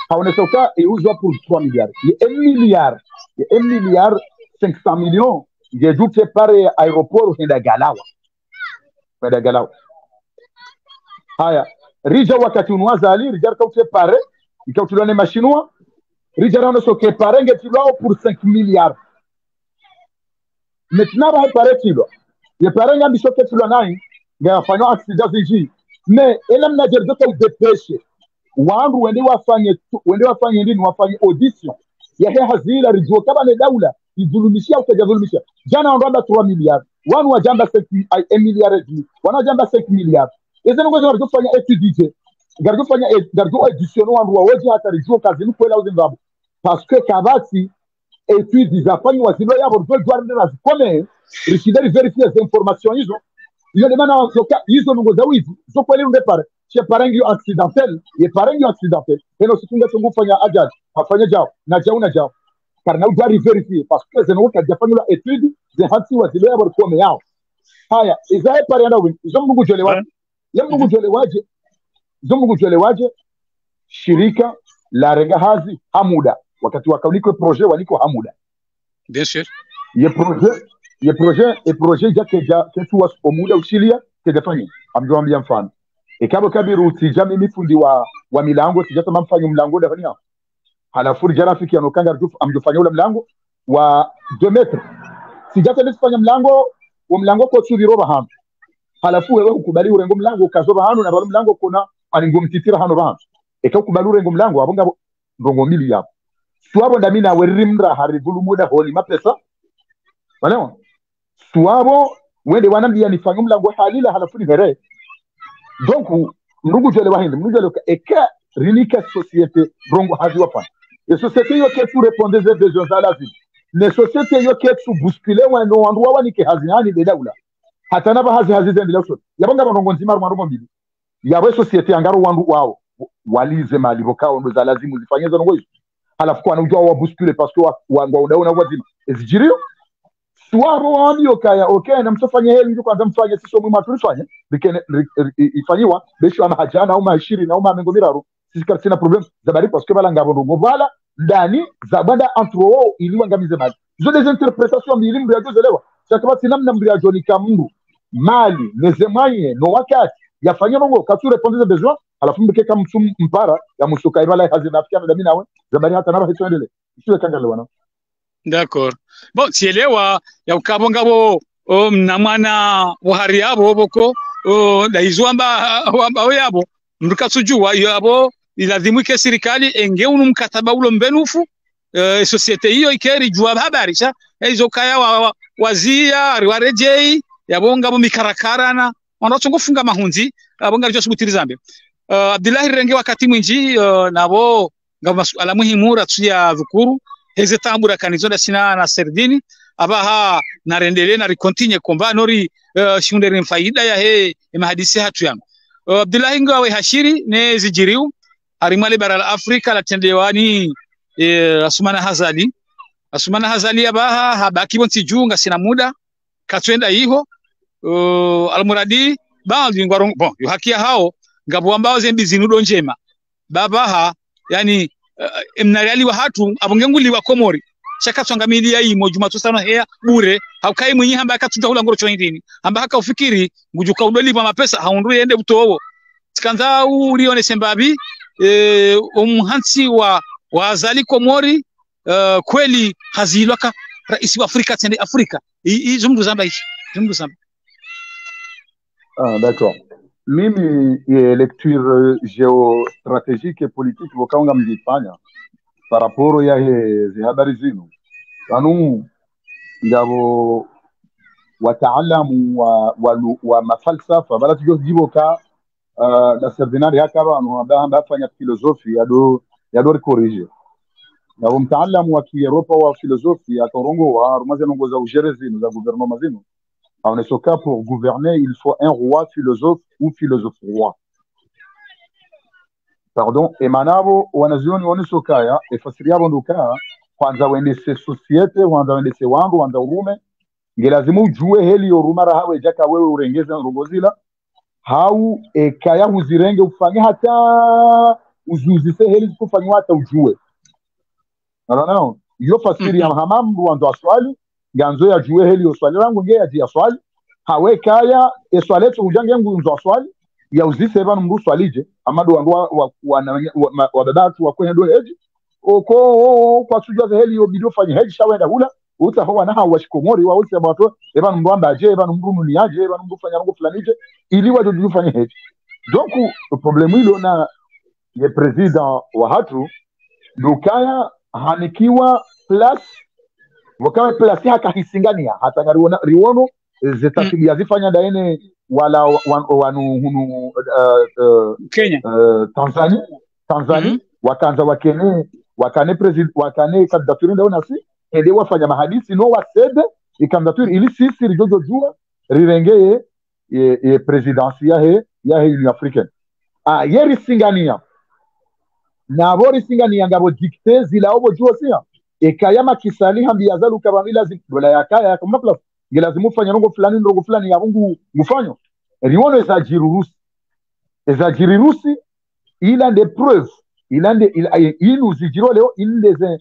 S1: Haonesoka et uzwa pour 3 milliards. Il y a 1 milliard 500 millions
S2: ngeju prepare aeroport henda galawa haya rija wakati unwazali rija ka prepare ikatulane machinwa rija rano so prepare ngetulao pour 5 milliards maintenant va prepare tilo ye prepare ngambi so ketulwa nai ngafanywa accident ziji mais elam na jerdo ka depêche wangu wende wafanye ndini wafanye audition ya hazila rijo kama ni daula idhulumishia utajadhulumisha jana ondoa 3 milliards wanu wajamba 1 milliard wana jamba 5 milliards ezeno ngozo rijo fanya étude gardo fanya gardo audition wangu waje hata rijo kazi kwela uzimbabu parce que kabati étude zafanywa zilo yabo rjo na zikome risidari vérifier les informations hizo demana hizo ngo za wizi zo kweli undepare che parengi accidentel ye parengi accidentel eno situnga tungu fanya ajali afanye jao na jao karna udari vérifier parce que zeno wakajafanya la étude ze hansi wa zile yabo kwa yao haya izae pare na win zombugu jole waje shirika la renga hazi hamuda wakati wakaliko projet waliko hamuda
S1: bien sûr
S2: ye projet ja ketu was omuda usilia kejafanya amjwambia mfano ikabo kabiru tijami mifundi wa milango tijata mamfanyo mlango ndafanya halafu jarafiki anokanga rufu amjofanya ule mlango wa 2 metres tijata nifanya mlango wa mlango kwa tsuri roba hano halafu wewe ukubali urengo mlango kazoba hano na balo mlango kuna aningo mtitira hano ba ikakubali urengo mlango abonga ndongo mbili yapo swabo ndamina werimra harivulu muda holi mapesa walewa swabo wende wanambia nifanye mlango halila halafu ni vere donc ndugu jole wahinde ndugu jole eka rinika société brongo hazi wafanya et société yo ketu répondre des besoins à la vie les sociétés yo ketu bousculer wano wandu wanike hazini de daula hata naba hazi zendele so yabanga brongo nzima rumo mbili yawe société angaro wandu wao walize mali bokao ndo za lazimu zifanye zo ngo halafu kwa unajua wa bousculer parce que wangu unaona wazima ezijirio swabo wambio kaya okay na msofanye heli ndio kwanza mfanye sisi mwe matulifanye ifanyiwa besho ama hajana au mahishiri na uma mengomiraru sisi sina problem zabari parce que balanga bongo vala ndani zabanda entre wao ili wangamize mali zo des interprétations mbili mbili yazelewa chakaba sinamna mbili ya Johnny Kamuru mali nezemanye no wakati yafanya bongo katu répondre des besoins alafu mbeke kama mpara ya musuka ibala hazina afikiana na mimi nawe zabari hata naba hisoendele sio kangalewa na
S1: d'accord bon sielewa ya ukabongabo mnamwana buhari yabo boko daizwamba yabo ndukasujua yabo ilazimike serikali enge unu mkataba ulo mbenufu societe hiyo ikeri jua habari cha hizo kaya wazia warejei yabonga bo mikarakarana wanatongo funga mahunzi abonga ryo subutirizambe Abdullahi Renge wakati mwinji nabo ngaba ala muhimu ratsuya dhukuru heze tambura kanizonda sina na serdini abaha narendele na rikontinye komba nori shundere faida ya he mahadisi hatu yangu Abdullahi ngawe hashiri ne zijiriu arimale bara la Afrika la tendewani Asumana Hazali abaha habaki bonti junga sina muda katwenda hiho almuradi bandi ngwarongo bon yo hakia hao ngabo ambao zembi zinudo njema babaha yani mnariali wa hatu abongenguli wa Komori shaka tsangamilia imo jumatu sana hea bure haukai mwenye hamba akatunda hula ngoro choindini hamba haka ufikiri ngujuka udoli wa mapesa haundu yende butowo tikanza urione sembabi umhansi wa Azali Komori kweli hazilwaka rais wa Afrika tende Afrika izumdu zamba hichi zumdu zamba
S2: d'accord mimi lecture géostratégique et politique wakaunga mjifanya par rapport ya habari zinu kanu ngabo wataalamu wa mafalsafa bala tujojiboka na serdinari hakaba amba fanya philosophie yado corriger ngabo mtaalamu wa Kieuropa wa philosophie atorongo wa rumaze nongo za ujerezinu za gouvernement zinu. En ce cas, pour gouverner, il faut un roi philosophe ou philosophe roi. Pardon. Et manavo, wanazioni wanisokaya, e fasiria bonduka, kwanza wende se societe, kwanza wende se wangu, kwanza urume, ngelazimu ujue heli yorumara hawe jaka wewe urengeze ngozila, hau kaya uzirenge ufanye hata uzuzise heli kufanywa hata ujue. Non. Yo fasiria hamamu wanzo aswali, ganzo ya juwe heli oswali rangu nge ya dia swali hawe kaya eswaletu hujange ngu nzo swali ya uzise banu mru swalije amadu wa babatu wa kwenye do heji oko kwa sujua za heli yobido fanya heji shawenda hula uta hoa naha washikomori wa uti ya bato ebanu mru ambaje ebanu mru nuniaje ebanu mru fanya rangu flanije ili wajodu fanya heji. Donc problemu ilo na ye president wa hatu lukaya hanikiwa plus wakawe plus haka hisingania hata ngariona riwono zetatibi yazifanya daene wala wanu hunu
S1: Kenya
S2: Tanzania wakanza wakane president wakane kandidature ndaona si ende wafanya mahadisi no wasede ikandidature ili sisi rijojo jua rirengeye ye presidency ya Union Africaine yeri singania na bori singania ngabo dicte zila obo juo sia ekayama kisali hambi yazalu kabami lazim dola yakaya kama plus ngelazimu fanya rongo fulani ya mungu mfanyo riwono ezajiri rusi ila des preuves il nous dijiro leo il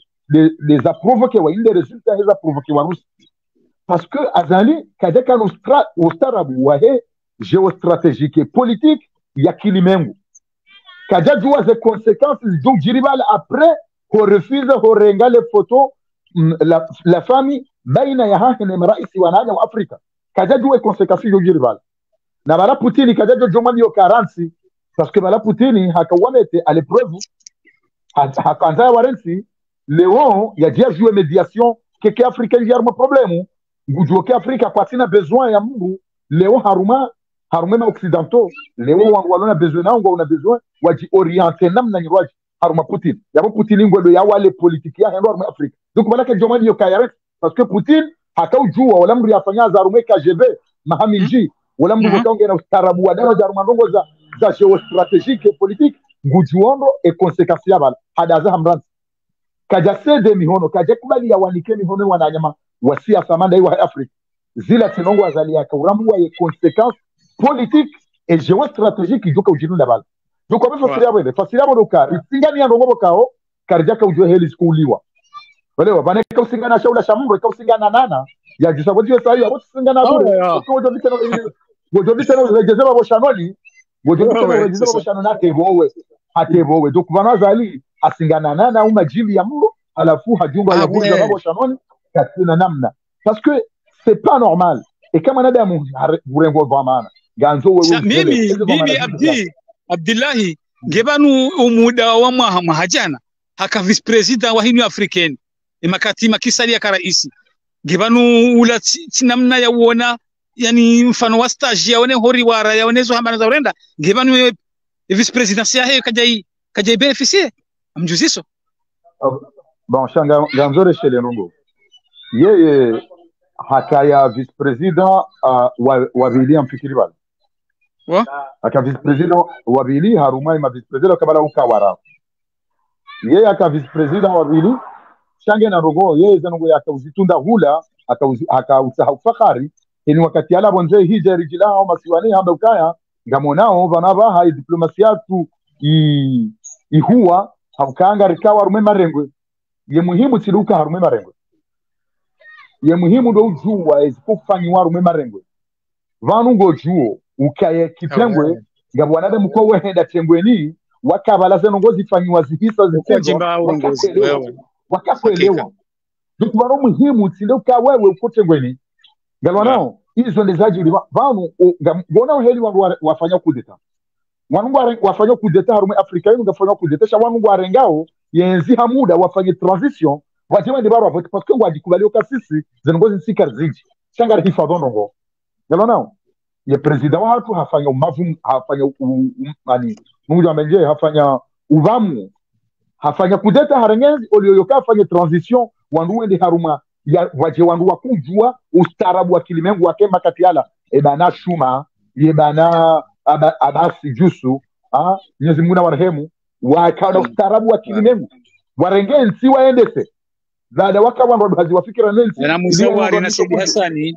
S2: les a provoqué wa il les résultats les a provoqué wa rusi parce que azali kadeka ustarabu wa géostratégique et politique ya kilimengu kaja jua ze conséquences donc jiribal après qu'on refuse qu'on renga les photos la famille baina ya hahene mraisi wanaja wa Afrika kaja jua conséquences donc jiribal na bala Poutine kaja jua jomani yo 40 parce que bala Poutine hakawamete à l'épreuve hakanza warensi leo ya dia jouer médiation que Afrika yarma problème ngujua ke Afrika kwa tina besoin ya mungu leo harumema occidentaux leo walona besoin nao ngona besoin waji orienter namna nyirwaji haruma Putin yabo Putin ngwelo ya wale politiki ya hendo haruma Afrika donc balaka jomani yo kayare parce que Putin hakaujua wala mri afanya za harume KGB mahamiji wala mri botonge na ustarabu wa dano za haruma ndongo za géostratégique et politique ngujuondo et conséquences ya bala hadaza hamranzi kaja sede mihono kaja kubali ya wanike mihono wananyama wasia samanda iwa Afrika zila tinongo azali ya kaurambu wa ye conséquences politique et géostratégique ijuka ujinu la bala donc kwa fasiriabo doka isingani ya ndongo kao karjaka ujue heli skuliwa wale baneka usingana shaula shamuro ka usingana nana ya jisabodi sayo abo usingana bure ko wojo bitano rejezeba bo shanoli wojo bitano rejezeba bo shanona atebowe donc banazali asingana nana uma jili ya muro alafu hajunga ya buja bo shanoli katina namna parce que c'est pas normal et kama nadamu burengo vamana ganzo wewe
S1: mimi Abdillahi gebanu umuda wa mahajana haka vice president wa Union Africaine imakati makisali ya karaisi gebanu ula namna ya uona yani mfano wa stage ya one hori wara ya onezo hamba za urenda gebanu vice president ya kajai beneficier amjuziso
S2: bon shanga ganzore shele nungo yeye hakaya vice president wa William Fikiribal aka vice president wa Bili harumai ma vice president kabala ukawara yeye aka vice president wa Bili shange na rogo yeye zanungu yakuzitunda hula akausahufakari ni wakati ala bonze hija rijila au masiwani hamba ukaya ngamonao vanaba hai diplomasia tu ihuwa haukanga rikawa rume marengwe ye muhimu tiluka harume marengwe ye muhimu ndo ujua ezikufanywa rume marengwe vanu ngo juo ukaye kitengwe ngabwanade mko wehenda tengweni wakabala zeno ngozi fanywa zihisa zitengwe wakakuelewa donc vanu muhimu tiluka wewe ukotengweni galwanao hizo ndezaji vanu ngona heli wangu wafanya kudeta wangu wafanya kudeta harume Afrika yenu ngafanya kudeta sha wangu warengao yenzi hamuda wafanye transition wajema de baro vote parce que wajikubali okasisi zengozi nsika ziji shanga hifadhono ngo galwanao ye president wa hatu hafanya umavu hafanya mani mungu amenje hafanya uvamu hafanya kudeta harengenzi olioyoka hafanya transition wandu ende haruma ya waje wandu wakujua ustarabu wa kilimengu wakema katiala ebana shuma yebana abasi jusu Mwenyezi Mungu na warehemu wakana ustarabu wa kilimengu warengenzi waendese baada waka wandu hazi wafikira nenzi
S1: na muzawari na Said Hassani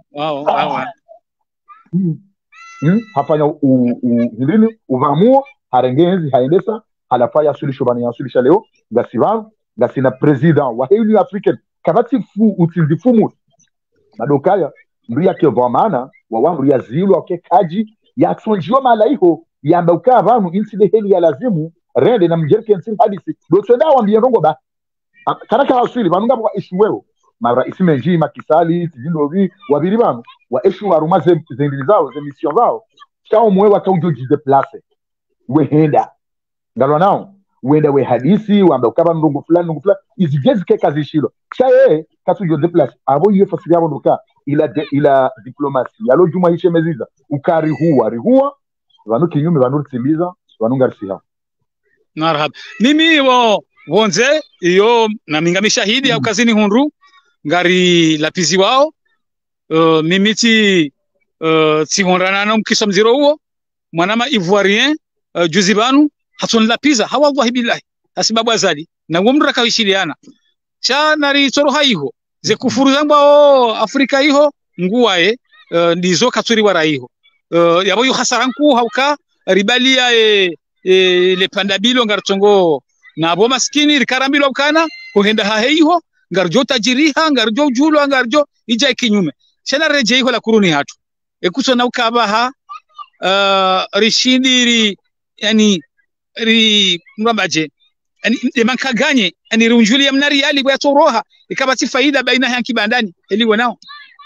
S2: hafanya nini uvamuo harengenzi haendesa halafaya sulisho bani ya sulisha leo ngasivan ngasina president wa Union Africaine kabati fu utildifumu madokaya mria ke vamana wa wangu ya zilo ke kaji ya aksonjio malaiho ya mbauka vanu inside heli ya lazimu rende na mjerke nsi hadisi do twenda wambie rongo ba karaka asili vanunga kwa ishuweo mara isimenji makisali tijindo wabiri banu wa eshu waruma zendili zao ze mission zao chao mwe wakaujoji de place wehenda ngalwa nao wenda we hadisi wamba ukaba ndungu fulani izigezi ke kazi shilo chaye katujo de place abo yeye fasili yabo nduka ila diplomasi yalo juma hishe meziza ukari huwa vanu kinyume vanu timiza vanu ngarisiha
S1: marhaba mimi wonze iyo na minga shahidi au kazini hundu ngari lapizi wao mimi ti honrana na mkisha mziro huo mwanama ivoirien juzibanu hatun lapiza hawa wallahi billahi asibabu azali na ngomra kawishiliana cha nari toro haiho ze kufuru zamba Afrika hiho nguwae ndizo katuri wara hiho yabo yu hasaranku hauka ribalia le pandabilo ngartongo na abo maskini rikarambilo ukana kuhenda haiho ngarjo tajiriha ngarjo julo ngarjo ija kinyume shana reje hiho la kuruni hatu ekuso na ukabaha rishindiri yani mrambaje yani mankaganye yani runjuli ya mnari yali kwa toroha ikabati faida baina ya kibandani eliwe nao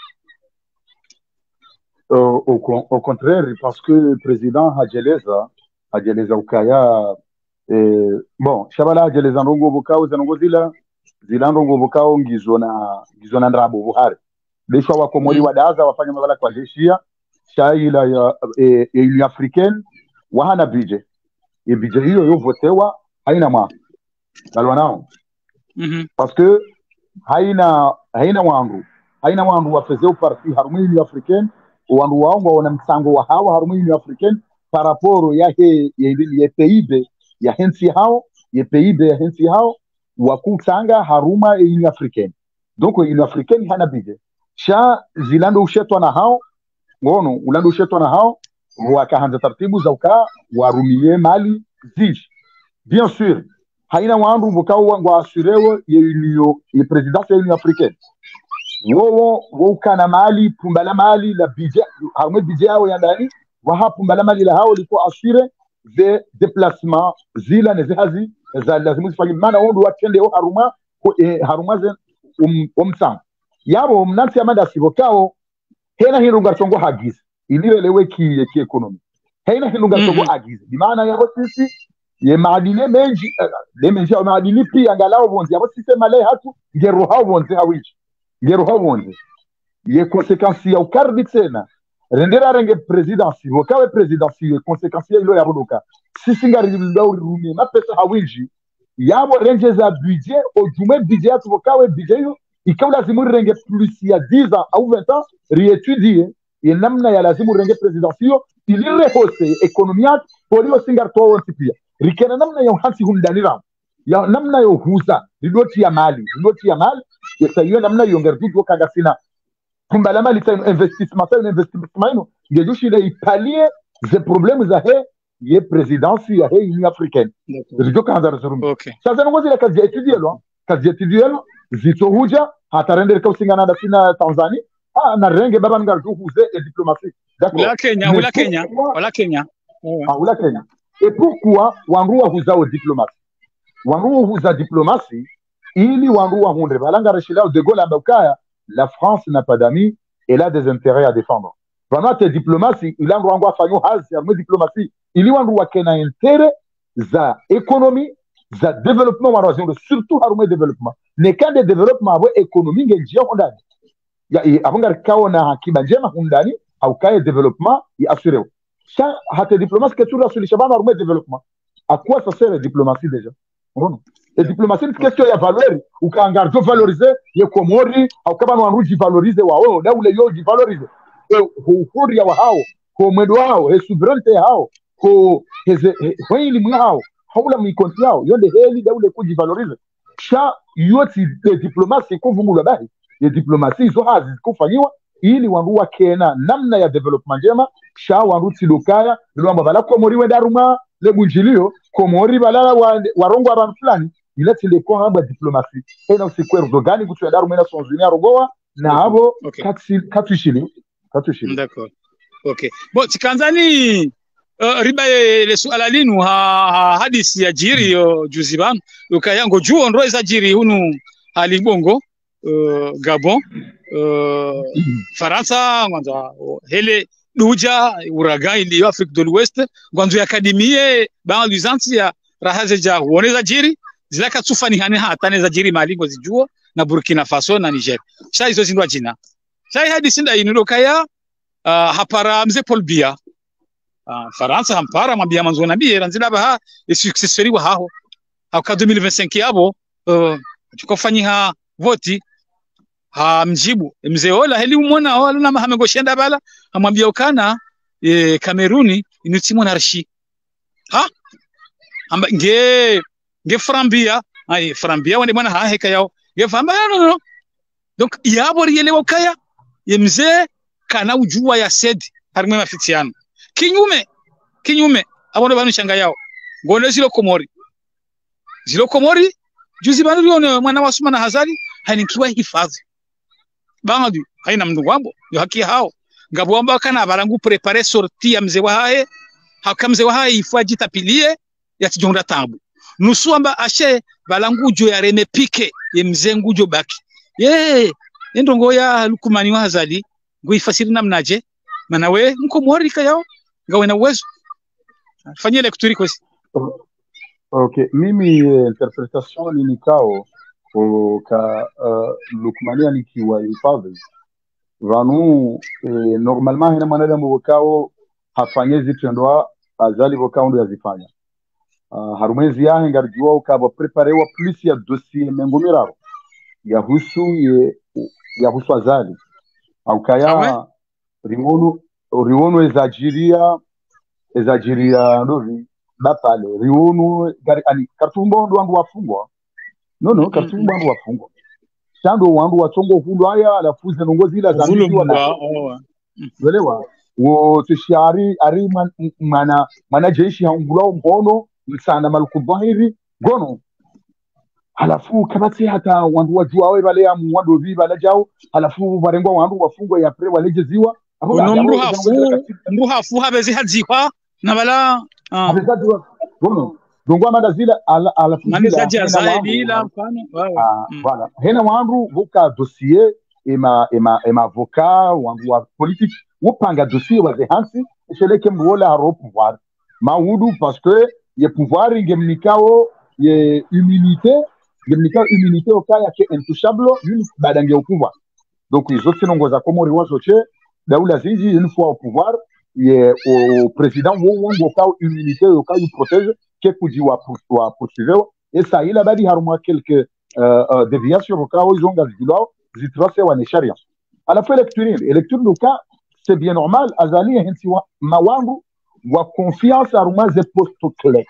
S2: au contraire parce que le président hajeleza ukaya bon shabala hajeleza ndongo bukao zanongo zila ndongo bukao ngizona ndrabo buhari lesho wakomori wadaza wafanya mabala kwa jeshia shaila ya Union Africaine wahana budget budget hiyo yovotewa haina mwa balwa nao parce que haina wangu wafezeu parti harumui Union Africaine wangu wao wana msango wa hawa harumui Union Africaine par rapport ya PIB ya hensi hao ya PIB ya hensi hao wakusanga haruma Union Africaine donc Union Africaine hana budget sha zilando ushetwa na hao ngono ulando ushetwa na hao wakaanza taratibu za ukaa warumie mali zishi bien sûr haina wandu bukao wangu asurewo ye presidence ya Union Africaine wo kana mali pumbala mali la budget harumwe budget yao ya ndani wa pumbala mali la hao liko asure de déplacement zila nezazi za lazima zifanye maana wandu watende haruma ze umsang yabo mnansi amanda sibokao hena hirunga songo hagize ilielewe ki economy hena hirunga songo hagize bimaana yabo sisi ye maadili menji lemenji au maadili pia angalau bonzi yabo sisi male hatu ngero hao bonzi hawichi ngero hao bonzi ye konsekansi ya ukardi tena rendera renge presidency vokawe presidency ye konsekansi ilo ya bodoka sisi ngari ndau rumi na pesa hawichi yabo range za budget ojume budget atu vokawe budget yo ikawa lazimu renge plus ya 10 ans au 20 ans réétudier et namna ya lazimu renge presidensio ili rehose ekonomia polio singar to wantipia rikena namna ya hansi hundanira ya namna ya huza ridoti ya mali yesa hiyo namna yongerjuju kaga sina kumbala mali ta investissement ino ngejushi ile ipalie ze problèmes za he ye presidency ya he Union Africaine rijo kanza resurumu
S1: okay
S2: sasa ngozi la kazi etudielo zito huja hata rende kwa singana na sina Tanzania na renge baba ngarju huze et diplomatie
S1: d'accord wala Kenya et pourquoi wanrua huzao diplomatie wanrua huza diplomatie ili wanrua hunde balanga reshila de Gaulle ambakaya la France n'a pas d'amis elle a des intérêts à défendre vraiment te diplomatie il angu wangu afanyo hazi ya diplomatie ili wanrua kena intérêt za économie za développement wa raison surtout harume développement ne kan de développement abo économie ngenjia ondani ya abanga kaona hakiba njema hundani au kae développement ya assureo ça hata diplomatie que tout la solution ba harume développement à quoi ça sert la diplomatie déjà non la diplomatie c'est question ya valeur ou kangarjo valoriser ye komori au kama wanruji valoriser wao da ule yoji valoriser huru ya wao ko mwendo wao he souverainty hao ko hili mwao haula mikonti yao yonde heli da ule kujivalorize sha yoti de diplomatie kuvumulwa bahi ya diplomatie hizo hazi kufanywa ili wanruwa kena namna ya development njema sha wanruti lokaya lwamba bala komori wenda ruma le bunjilio komori bala warongo abantu fulani ilati le kwa haba diplomatie ena usikwe Erdogan kutu ya daru mena sonzini arogoa
S2: na abo 4 shilling.
S1: D'accord. Okay. Bon, tikanzani riba le suala linu hadisi ya jiri juzi bana ukayango juo ndo za jiri hunu halibongo Gabon Faransa kwanza hele duja uragan ili Afrique de l'Ouest kwanza ya akademie ba luzanti ya rahaze ja huoneza jiri zilaka tsufani hani hata za jiri malingo zijuo na Burkina Faso na Niger sha hizo zindwa jina sha hadisi nda inulokaya hapara mze Paul Biya Faransa hampara mabia manzo na bia ranzila ba successori wa haho haka 2025 yabo tukofanyiha voti mjibu mzee ola heli umona wala na mahamegoshenda bala amwambia ukana Kameruni inutimo na rashi amba nge Frambia Frambia wande bwana heka yao nge famba no donc yabo rielewa ukaya ye mzee kana ujua ya said harimwe mafitiano kinyume abone banu shanga yao ngone zilo komori juzi banu lione mwana wasuma na hazari hanikiwa hifadhi bandu haina mndu wambo yo haki hao ngabo wamba kana barangu prepare sortie ya mzee wa hae hakamze wa hae ifuaji tapilie ya tijonda tambu nusu amba ashe balangujo ya reme pike ye mzee ngujo baki ndongo ya lukumani wa hazali ngo ifasiri namnaje manawe mko muharika yao ngawe na uwezo fanyia lecture kwesi.
S2: Okay, mimi interpretation ni nikao ka Lukmania nikiwa hifadhi vanu normalement hina mwanadamu wakao hafanye zitendwa azali wakao ndo yazifanya harumezi yahe ngarjua ukaba preparewa plus ya dossier mengomiraro yahusu azali au kaya riwono ezajiria ndovi bapale riwono gari ani kartumbo ndo wandu wafungwa kartumbo wandu wafungwa shando wandu watongo hulu haya alafuze nongozi ila zambi wala welewa wo tishari ari mana jeshi haungulao mbono msana malukubahiri gono halafu kabati hata wandu wajua wawe wale ya mwando viva la jao halafu barengwa wandu wafungwa ya pre walejeziwa
S1: mbu hafu habezi hadziwa na bala
S2: habezajiwa gono dongwa manda zile alafu
S1: zile zaidi la mfano
S2: voilà hena wandu vuka dossier ema avocat wandu wa politique upanga dossier wa zehansi sheleke mbola haro pouvoir maudu parce que ye pouvoir ingemnikao ye immunité okaya ke intouchable une badange au pouvoir donc les autres sinongoza komori wazoche daula zinji une fois au pouvoir ye au président wo okao immunité okao protège ke kujiwa poursuivre et ça il a badi haruma quelques déviations okao izonga zilao zitrase wa sharia à la fin lecture loka c'est bien normal azali hensi wa mawangu wa confiance haruma ze poste clé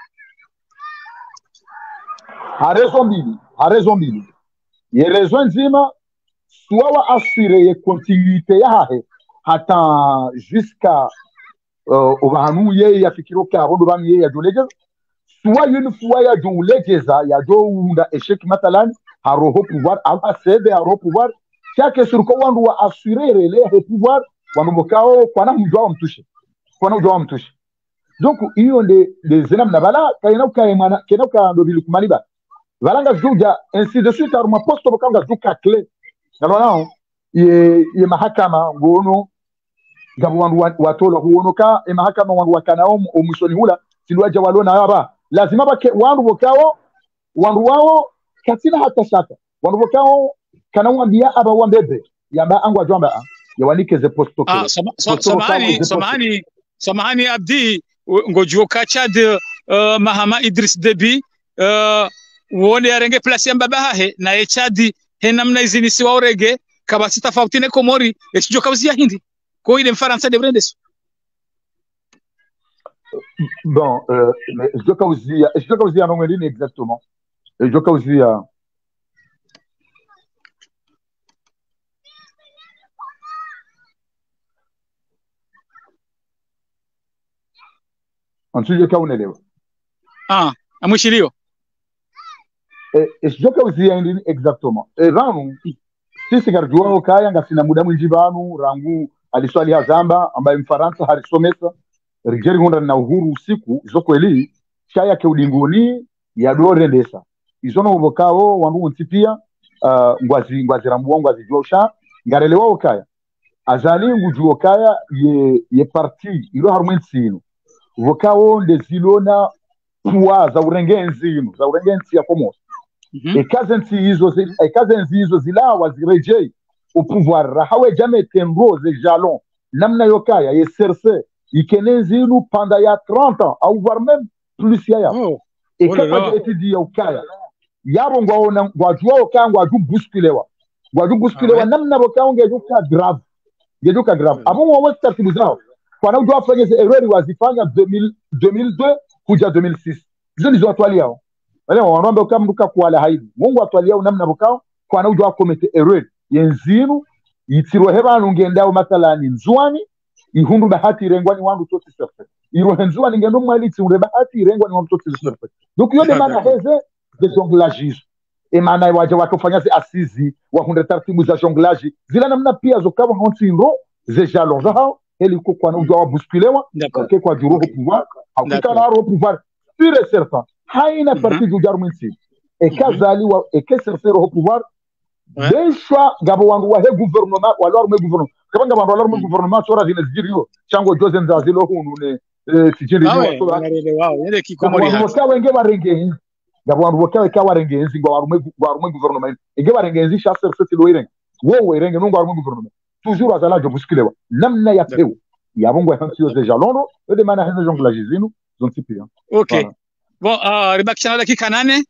S2: a raison mbili ye raison nzima soit wa assurer ye continuité yahe hata jusqu'à obahanu ye yafikiro ka rodo bam ye ya dolege soit une fois ya dolejeza ya do unda échec matalan haroho pouvoir aba cede haroho pouvoir chake sur ko wandu wa assurer le pouvoir wandu mokao kwana mjwa mtushe donc hiyo de zenam na bala kaina ka ndo bilukumaliba valanga zuja ainsi de suite aruma posto bakanga zuka clé nalona ye mahakama ngono gabu wandu watola huono ka mahakama wandu wakanao omushoni hula silwaja walona yaba lazima bake wandu bokao wandu wao katina hata shaka wandu bokao kana wambia aba wambebe yamba angwa jomba yawanike ze posto clé
S1: samahani abdi ngojuo kacha de Mahama Idris Deby wone yarenge place ya mbaba hahe na echadi henamna izini si waorege kabasi tofauti ne komori echijo kabuzia hindi ko ile mfaransa de brendes
S2: bon je kauzia non ngeli exactement je kauzia antu kaunelewa
S1: amushilio
S2: je kauzia exactement et vanu sisi garjua ukaya ngasina muda mwingi banu rangu aliswali hazamba ambaye mfaransa harisomesa rigeri hunda na uhuru usiku izo kweli chaya ke udingoni ya dore ndesa izo no bokao wangu ntipia ngwazi rambu ngwazi josha ngarelewa ukaya azali nguju ukaya ye parti ilo harumensino vokao ndezilona puwa za urengenzino za urengenzi ya komos ekazenzi hizo zilawa zirejei au pouvoir rahawe jamais tembo ze jalon namna yokaya ye serse ikenenzinu pendant ya 30 ans ou voire même plus ya et quand étudie yokaya yabo ngwaona ngwajua okaya ngwaju bousculewa namna bokao ngejuka grave abo mwa taratibu zao kwa nao doa fanya erreur wazifanya 2002 kuja 2006 hizo ndizo atwali yao wale wanaomba kama mduka kuala haidi Mungu atwali yao namna bokao kwa nao doa komete erreur yenzinu yitiro heba nungenda matalani nzwani ihundu bahati irengwani wangu toti serfe iro nzwani ngendo mwali tsimure bahati irengwani wangu toti serfe donc yode mana heze de jonglage e maana waje wakufanya zi asizi wahunde taratibu za jonglage zila namna pia zokawa hontinro ze jalon zao ele ko kwa ndio wabuskulewa ke kwa duro pouvoir au kikala ro pouvoir pure et certain haina parti du jarminsi e kazaliwa e ke serfero pouvoir deixa ngabo wangu wa he gouvernement wala ro gouvernement kama ngabo wala ro gouvernement sora zile zirio chango jozen za zilo hunu ne sijiri ni sora
S1: wao ile kikomori
S2: hasa wenge barenge ngabo wangu wakawe ka warengenzi ngwa warume gouvernement ege warengenzi cha serfeti lo irenge wo irenge nungu warume gouvernement toujours azala jo buskulewa namna ya peo ya bongo hansi yo deja lono de mana heza jonglage zinu zontipia
S1: okay bon ribakishana dakika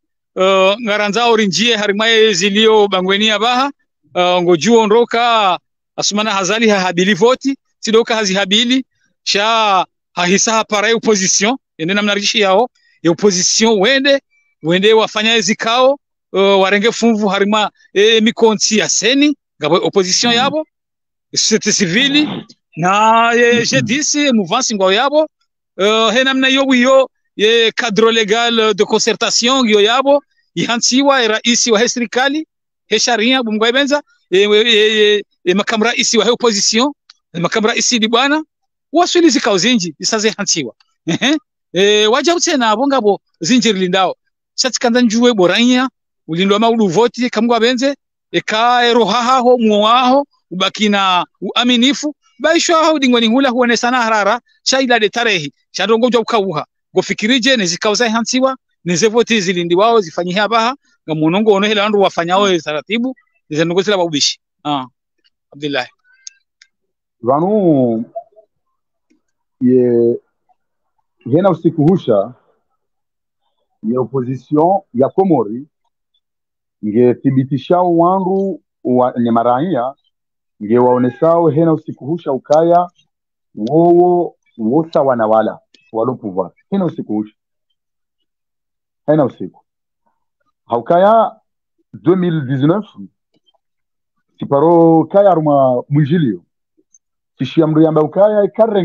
S1: 8 ngaranza orinjie harimaye zilio bangwenia baha ngojuo ndoka asumana hazali habili voti sidoka hazihabili sha hahisa para opposition ende namna rishi yao ya opposition wende wafanya zikao warenge funvu harima mikonti ya seni ngabo opposition yabo société civile na je disi mouvance ngwa yabo henamna yo ye cadre legal de concertation yo yabo ihansiwa raisi wa serikali he sharia bumgwa benza makamu raisi wa opposition makamu raisi di bwana waswili zikao zinji isaze hansiwa waja utena abo ngabo zinjiri lindao shatikanda njuwe boranya ulindwa maulu voti kamgwa benze eka rohaha ho muaho ubakina uaminifu baisho hao dingwani hula huone sana harara shaila de tarehi shadongoja ukauha gofikirije nezikauza hansiwa nezevoti zilindi wao zifanyi habaha ngamunongo ono hela ndu wafanyao taratibu zizanongozela baubishi Abdullah
S2: vanu ye hena usikuhusha ye opposition ya Komori ngethibitisha wangu wa nyamaraia ngewaonesao hena usikuhusha ukaya wowo wosa wanawala walo pouvoir hena usikuhusha hena usiku haukaya 2019 tiparo kaya ruma mwijilio kishiamru yamba ukaya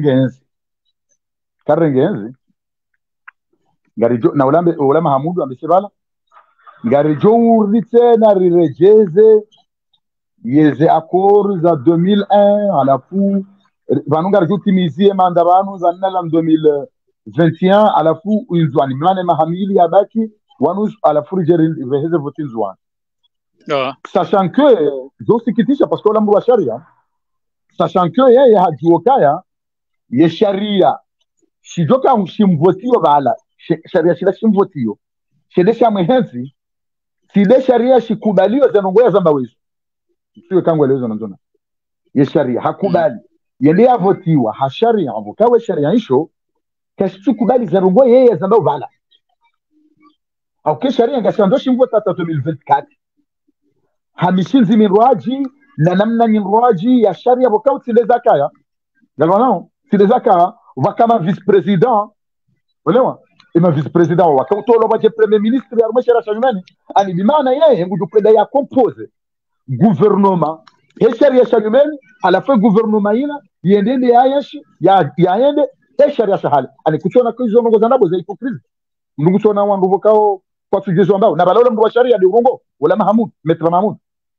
S2: karengenzi ngarijo na ulama Hamudu amesebala ngarijo urite na rirejeze yeze accords za 2001 alafu vanu ngarijo timizie mandabanu za nala 2021 alafu inzwani mlane mahamili yabaki wanu alafu rejeze votin zwan sachant que zosikitisha parce que la mwa sharia sachant que yeye hajuokaya ye sharia shijoka mshimvotio bala sharia shila shimvotio shedesha mwehenzi side sharia shikubaliwa zanongoya zamba wezo siwe kangwe lezo nanzona ye sharia hakubali yende avotiwa ha sharia avokawe sharia isho kashikubali zanongoya yeye zamba bala au ke sharia ngashando shimvota 2024 hamishinzi mirwaji na namna nyinwaji ya sharia avokawe sileza kaya galwanao sileza kaya wakama vice-président walewa ima vice-président wakautola waje premier ministre ya rumeshera shanyumani ani bimana yeye ngujupenda ya compose gouvernement heshari shanyumani alafu gouvernement ina yendende yaende heshari ya shahali ani kuchona kizo ngo zanabo za hypocrisie ndungusona wangu vokao kwa tujezo ambao na balola mwa sharia de urongo wala Mahamud Maître Mahmoud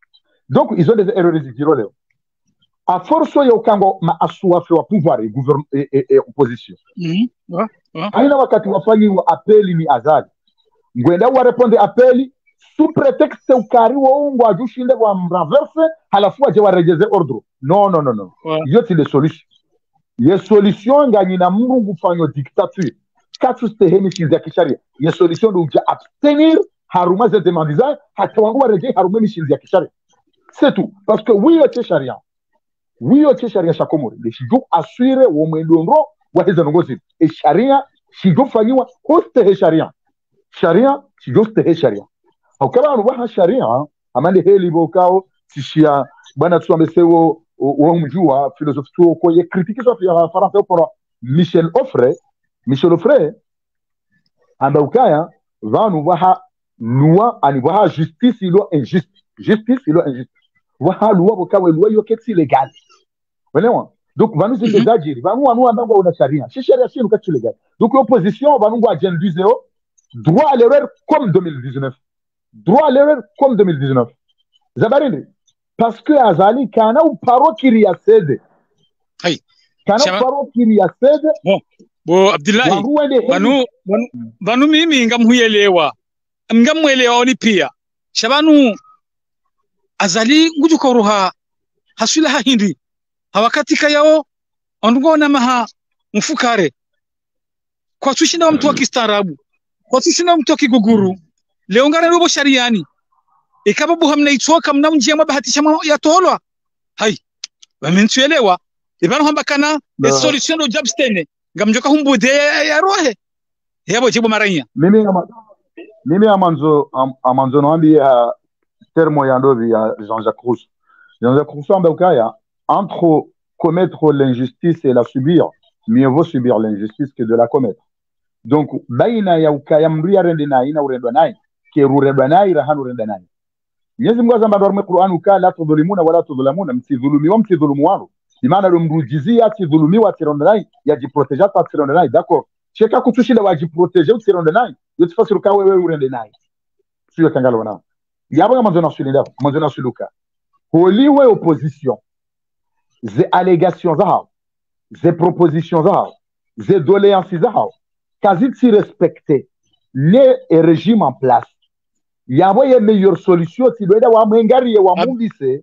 S2: Donc ils ont des erreurs résiduelles. À force il y a kango ma assoiffé au pouvoir et gouvernement et opposition. Aina wakati wafanyi wa appel ni azali. Ngwenda wa répondre appel sous prétexte ukari wo ngo ajushinde wa renverse halafu aje warejeze ordre. Non. Yote des solutions. Ye solution ngani na Mungu fanyo dictature. Katu stehemi shizia kisharia. Ye solution do uja abstenir haruma ze demandiza hata wangu wareje haruma shizia kisharia. C'est tout. Parce que oui yote sharia. Oui yote sharia shakomori. Le shijo assurer wo mwendonro wa hizo nongozi. E sharia shijo fanyiwa hoste sharia. Sharia shijo stehe sharia. Haukaba waha sharia amande heli bokao tishia bana tuambesewo wamjua philosophie tu ko ye critique so ya Faransa pour Michel Offray anda ukaya vanu waha loi ani waha justice ilo injuste waha loi bokawe loi yo keti legal welewa donc vanu zindezajiri vanu anda una sharia sharia si lukati legal donc l'opposition vanu ngwa jenduzeo droit à l'erreur comme 2019 zabarindi parce que azali kana uparo kiriyasede kana uparo kiriyasede
S1: bo Abdullahi banu mimi ngamwelewa oni pia shabanu azali ngujuko ruha hasula hindi hawakatika yao ondungona maha mfukare kwa tushinda mtu wa kistaarabu kwa tushinda mtu wa kiguguru leo ngara robo shariani ikababu hamna itoka mnamjia mabahatisha ya tolwa hai wamentuelewa ibano hamba kana solution do jabstene ngamjoka humbude ya rohe yabo jibo maranya
S2: mimi amanzo noambi ya termo ya ndovi ya Jean-Jacques Rousseau amba ukaya entre commettre l'injustice et la subir mieux vaut subir l'injustice que de la commettre. Donc baina ya ukaya mria rende na ina urendwa nai ke rurendwa nai rahanu renda nai. Mwenyezi Mungu azamba dorme Qur'an ukala la tudhulimuna wala tudhulamuna msidhulumiwa msidhulumu imana lumrujizia tidhulumiwa tironda nai yajiproteja pa tironda nai d'accord cheka kutushida wajiproteje tironda nai yotifasiru ka wewe urende nai sio tangalo na yabo manzo na suluka holiwe opposition ze allégations zao ze propositions zao ze doléances zao quasi si respecter les régimes en place yabo ye meilleure solution ti doida wa mwengari wa mumbise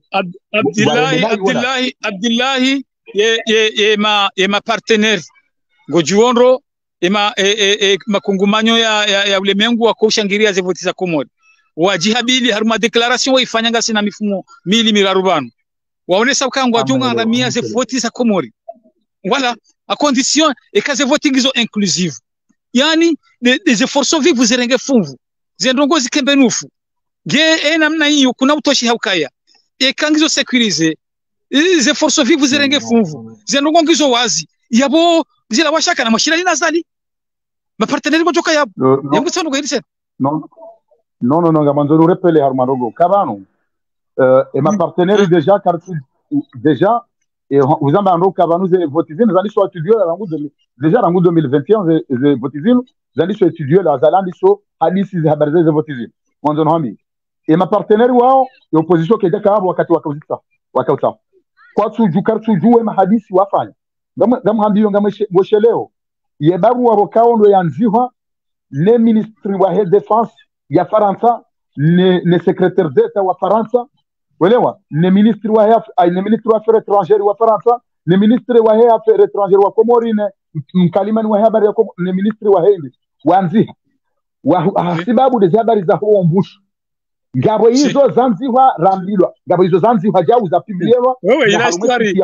S1: Abdullahi ye ma partenaire gojuonro makungumanyo ya ulemengu wa kushangiria zevoti za Komori wajihabili haruma declaration waifanyanga sina mifumo mirarubano waonesa ukangu wajonga ngamia zevoti za Komori voilà à condition ekaze voting izo inclusive yani des efforts vivres zerenge funvu zendongozi kembenufu ge namna hiyo kuna utoshi haukaya ekangizo sécuriser ze forces vives zerenge funvu zendongozi wazi yabo zila washaka na mashira linazali ma partenaire gojoka yabo yangu tsano gairise
S2: non ngamanzo repele harmarogo kabano et ma partenaire déjà et vous en avez kabano ze votizine zali so étudier déjà rangu 2021 ze votizine zali so étudier la zalandi so hadisi za habari za votizine mwanzo nami et ma partenaire wao ya opposition keja kaabo wakati wakauta kwa tujuwe mahadisi wafanya ngamhambiyo ngamwesheleo ye baru wa rokao ndo yanziwa ne ministre wa head defense ya Faransa ne secrétaire d'État wa Faransa welewa ne ministre wa affaires étrangères wa Faransa ne ministre wa affaires étrangères wa Komori ne mkalimani wa habari ya ne ministre wa hindi wanziha wa sababu de habari za huo mbushu ngabo hizo zanziwa rambilwa ngabo hizo zanziwa jau za pibliwa
S1: wewe ila story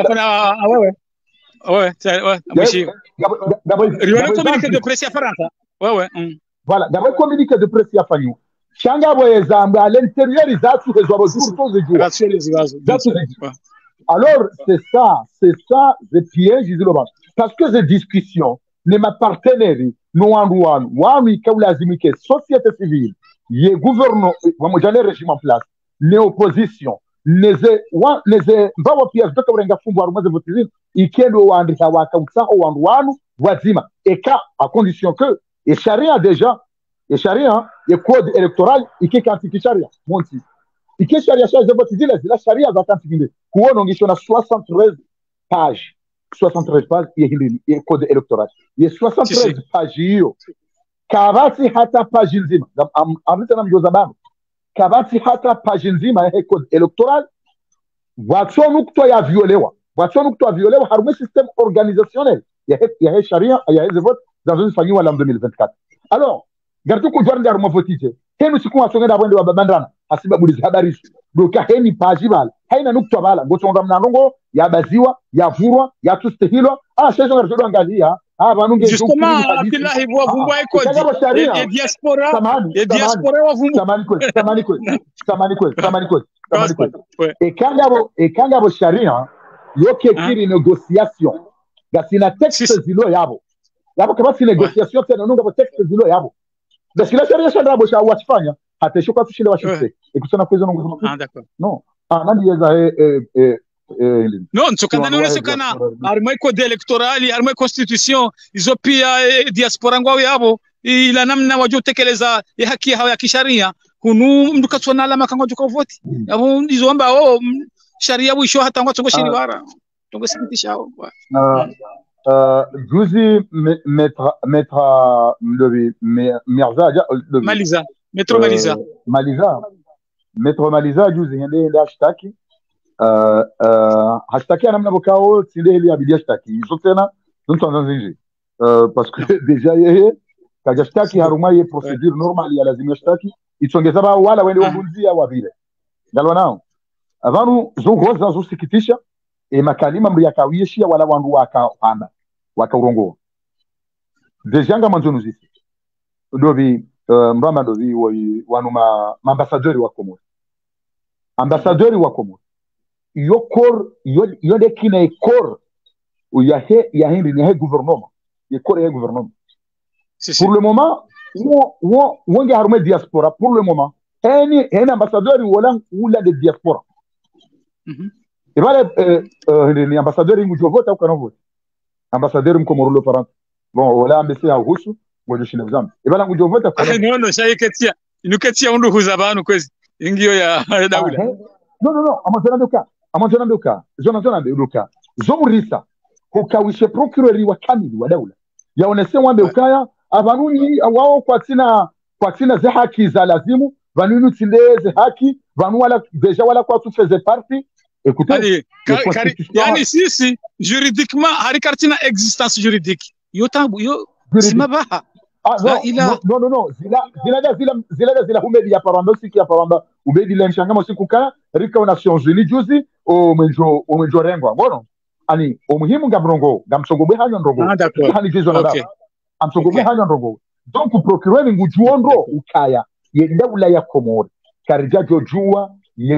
S1: wewe mshi ngabo communiqué de presse ya Faransa wewe
S2: voilà ngabo communiqué de presse ya fanyu shanga boyeza à l'intérieur izatu hezo abazuru toze alors c'est ça the piège iziloba parce que ces discussions ne ma partenaire no wanu ikawlazimike société civile ye gouvernement wamojane régime en place ne opposition neze mbawo pia kutoka urenga fumbu harumaze votizini ikendo waandika wakautsa wanu wazima eka à condition que et charia déjà et charia et code électoral ikikantiki charia monti ike sharia zevoti zile sharia za tantiginde kuona ngisho na 73 page 73 page ya hindi ya code electoral ya 73 page hiyo kabati hata page nzima amleta na mjoza bano kabati hata page nzima ya code electoral watso nukto ya violewa harume système organisationnel ya sharia ya vote zazofanywa la 2024. Alors gartu ko jornde aruma votije henu siku asongenda abwende wa babandana asiba bulizi habari doka heni page bala haina nukto bala ngotonga mnanongo ya baziwa ya vurwa ya tustehilo shezo gartu angalia banunge
S1: justement Abdullahi bwa vumba iko ya diaspora wa vumba samani
S2: ekanga bo sharia yoke kiri négociation gasina texte zilo yabo kama si négociation tena nunga bo texte zilo yabo gasina sharia shanda bo shawa watfanya hata shoka tushinde washite ikusana kwezo nungu
S1: d'accord
S2: no nandi yeza
S1: non sokana none sokana armai code electoral armai constitution izo pia diaspora ngwao yabo ila namna wajotekeleza haki yao ya kisharia kunu mdu katsona alama kango joka voti abo izomba sharia wisho hata ngo shiri bara tongo sikitisha
S2: juzi metra mdobi mirza
S1: maliza
S2: metro maliza juzi hende hashtaki hashtaki anamna bokao tsinde heli abidi hashtaki izo tena tuntanza zinji parce que déjà yeye kajashtaki haruma ye procedure normale ya lazima hashtaki itsongeza ba wala wende wabunzia wa vile ngalwa nao avanu zogoza zosikitisha makalima mliyakawishia wala wandu wakahana wakaurongo dejanga manzonu zisi dobi mrama dobi wanuma ambassadeur wa Komoro yokor yode kina ekor ya hindi ni gouvernement ekor ya gouvernement pour le moment wonge harume diaspora pour le moment un ambassadeur wala de diaspora ibale ni ambassadeur ngujo vota ukana vote ambassadeur mkomoro le parent bon wala ambassadeur ya husu ngojo shine exam ibala ngujo vota
S1: kwa no shaiketia inuketia undu huzabanu kwezi ingio ya daula
S2: no amazona ndoka zomurisa kukawishe procureur wa kamili wa daula yaonese wambe ukaya abanuni wao kwa tina za haki za lazimu vanunu tindeze haki vanu wala deja wala kwa tu faisait partie écoutez
S1: yani sisi juridiquement hari kartina existence juridique yo simabaha
S2: no zila humedi ya paramba siki ya paramba ubedi la mshangama siku kana rika wa Nations Unies juzi mwenjo rengwa ngono ani umuhimu ngabrongo ngamsongomwe hanyo ndrongo hani jizo na amsongomwe hanyo ndrongo donc procureur ngujuondro ukaya ye daula ya Komoro karija jojua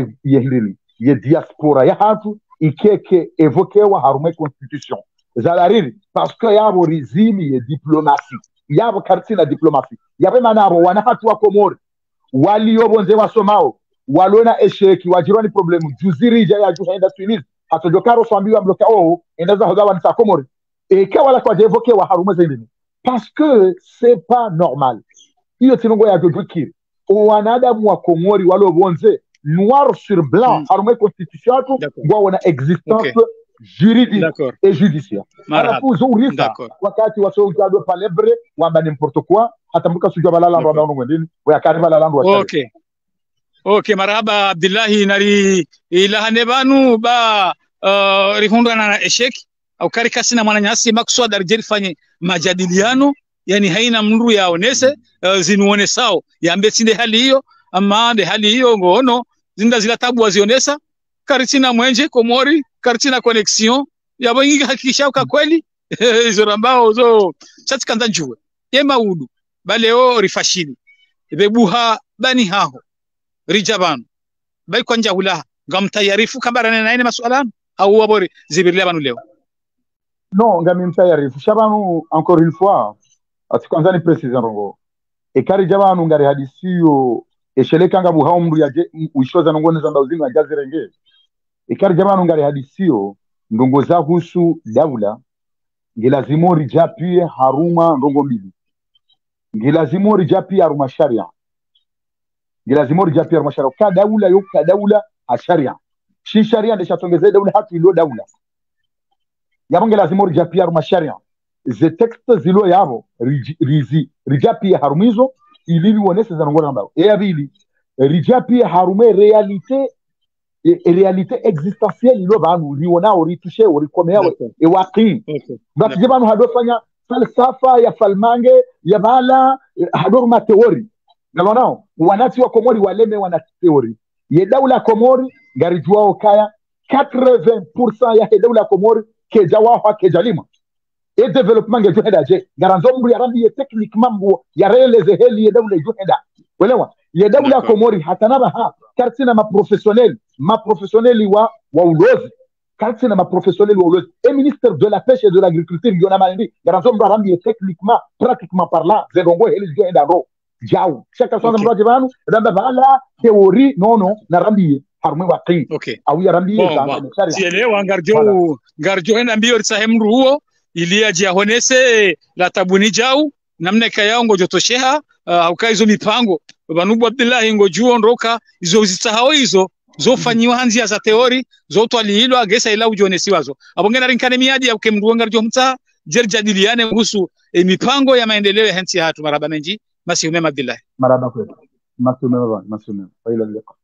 S2: ye diaspora ya hatu ikeke evokewa harume constitution zalariri parce que yabo rizimi ye diplomatie yabo kartina diplomatie yabe manabo wana hatu wa Komoro waliobonze wasomao walona esheki wajirani problemu juzirija ya juhaenda Tunis hatojokaro swambiwa bloka endaza hogawa nisa Komoro wala kwa jevokewa harume zaindini parce que c'est pas normal iyo tinongo ya jojukiri wanadamu wa Komori walobonze noir sur blanc harume constitution yatu ngwa wana existence juridique et judiciaire alafu zourisa wakati wasongado palebre wamba n'importe quoi hatambuka sujwa balala ndo ndo ngwendini wa kariba la ndo
S1: okay marhaba Abdullahi nari ilahane banu ba rifundana na esheki au karikasi na mwananyasi makswada rifanye majadiliano yani haina mndu yaonese zinuone sao yambe sinde hali hiyo ama de hali hiyo ngono zinda zila tabu wazionesa karitina mwenje Komori karitina connexion yabo ingi hakikisha kwa kweli hizo rambao zo chati kanza njue yema udu baleo rifashini bebuha bani haho rijaban bai kwanja hula ngamtayarifu kabarana na ine masuala au wabori zibirlia banu leo
S2: non ngamimtayarifu shabanu encore une fois atikanza ni précision rongo ekari jabanu ngari hadisiyo esheleka ngabu haumru ya uishoza nongone za ndauzinga jazirenge ekari jabanu ngari hadisiyo ndongo za husu daula ngilazimo rijapie haruma ndongo mbili ngilazimo rijapie haruma sharia ngilazima rija pia mashara ka daula yo ka daula a sharia shi sharia ndisha tongeze daula hatu ilo daula yabo ngilazima rija pia masharia ze texte zilo yabo rija pia harumizo ili wonese zanongora mbao yabili rija pia harume réalité existentielle ilo banu liona ori toucher ori komea e waqi bakje banu hado fanya falsafa ya falmange ya bala hado ma teori nalona wanati wa Komori waleme wana teori ye daula Komori garijua okaya 80% ya daula Komori ke jawa ke jalima et développement ngejo hedaje garanzo mbu ya rambi ye techniquement mbu ya releze heli ye daula jo heda welewa ye daula Komori hatanaba ha kartina ma professionnel wa ulozi kartina ma professionnel wa ulozi et ministre de la pêche et de l'agriculture yona malindi garanzo mbu rambi ye techniquement pratiquement parlant zedongo heli jo heda ro jaw chaka sana mbaje banu ramba bala théorie non na rambi harmu waqi au ya rambi
S1: sielewa ngarjo hena mbio risahemru huo ili aje honese la tabuni jau namna kaya ngo jotosheha auka hizo mipango banubu Abdullah ngo juo ndoka hizo zisahao hizo zofanyiwa hanzia za teori zotwali hilo agesa ila ujonesi wazo abongena rinkane miadi ya ukemruwa ngarjo mta jerjadiliane kuhusu mipango ya maendeleo ya hansi hatu maraba menji masi umema Abdullah
S2: maraba kwetu masi umema ila liqa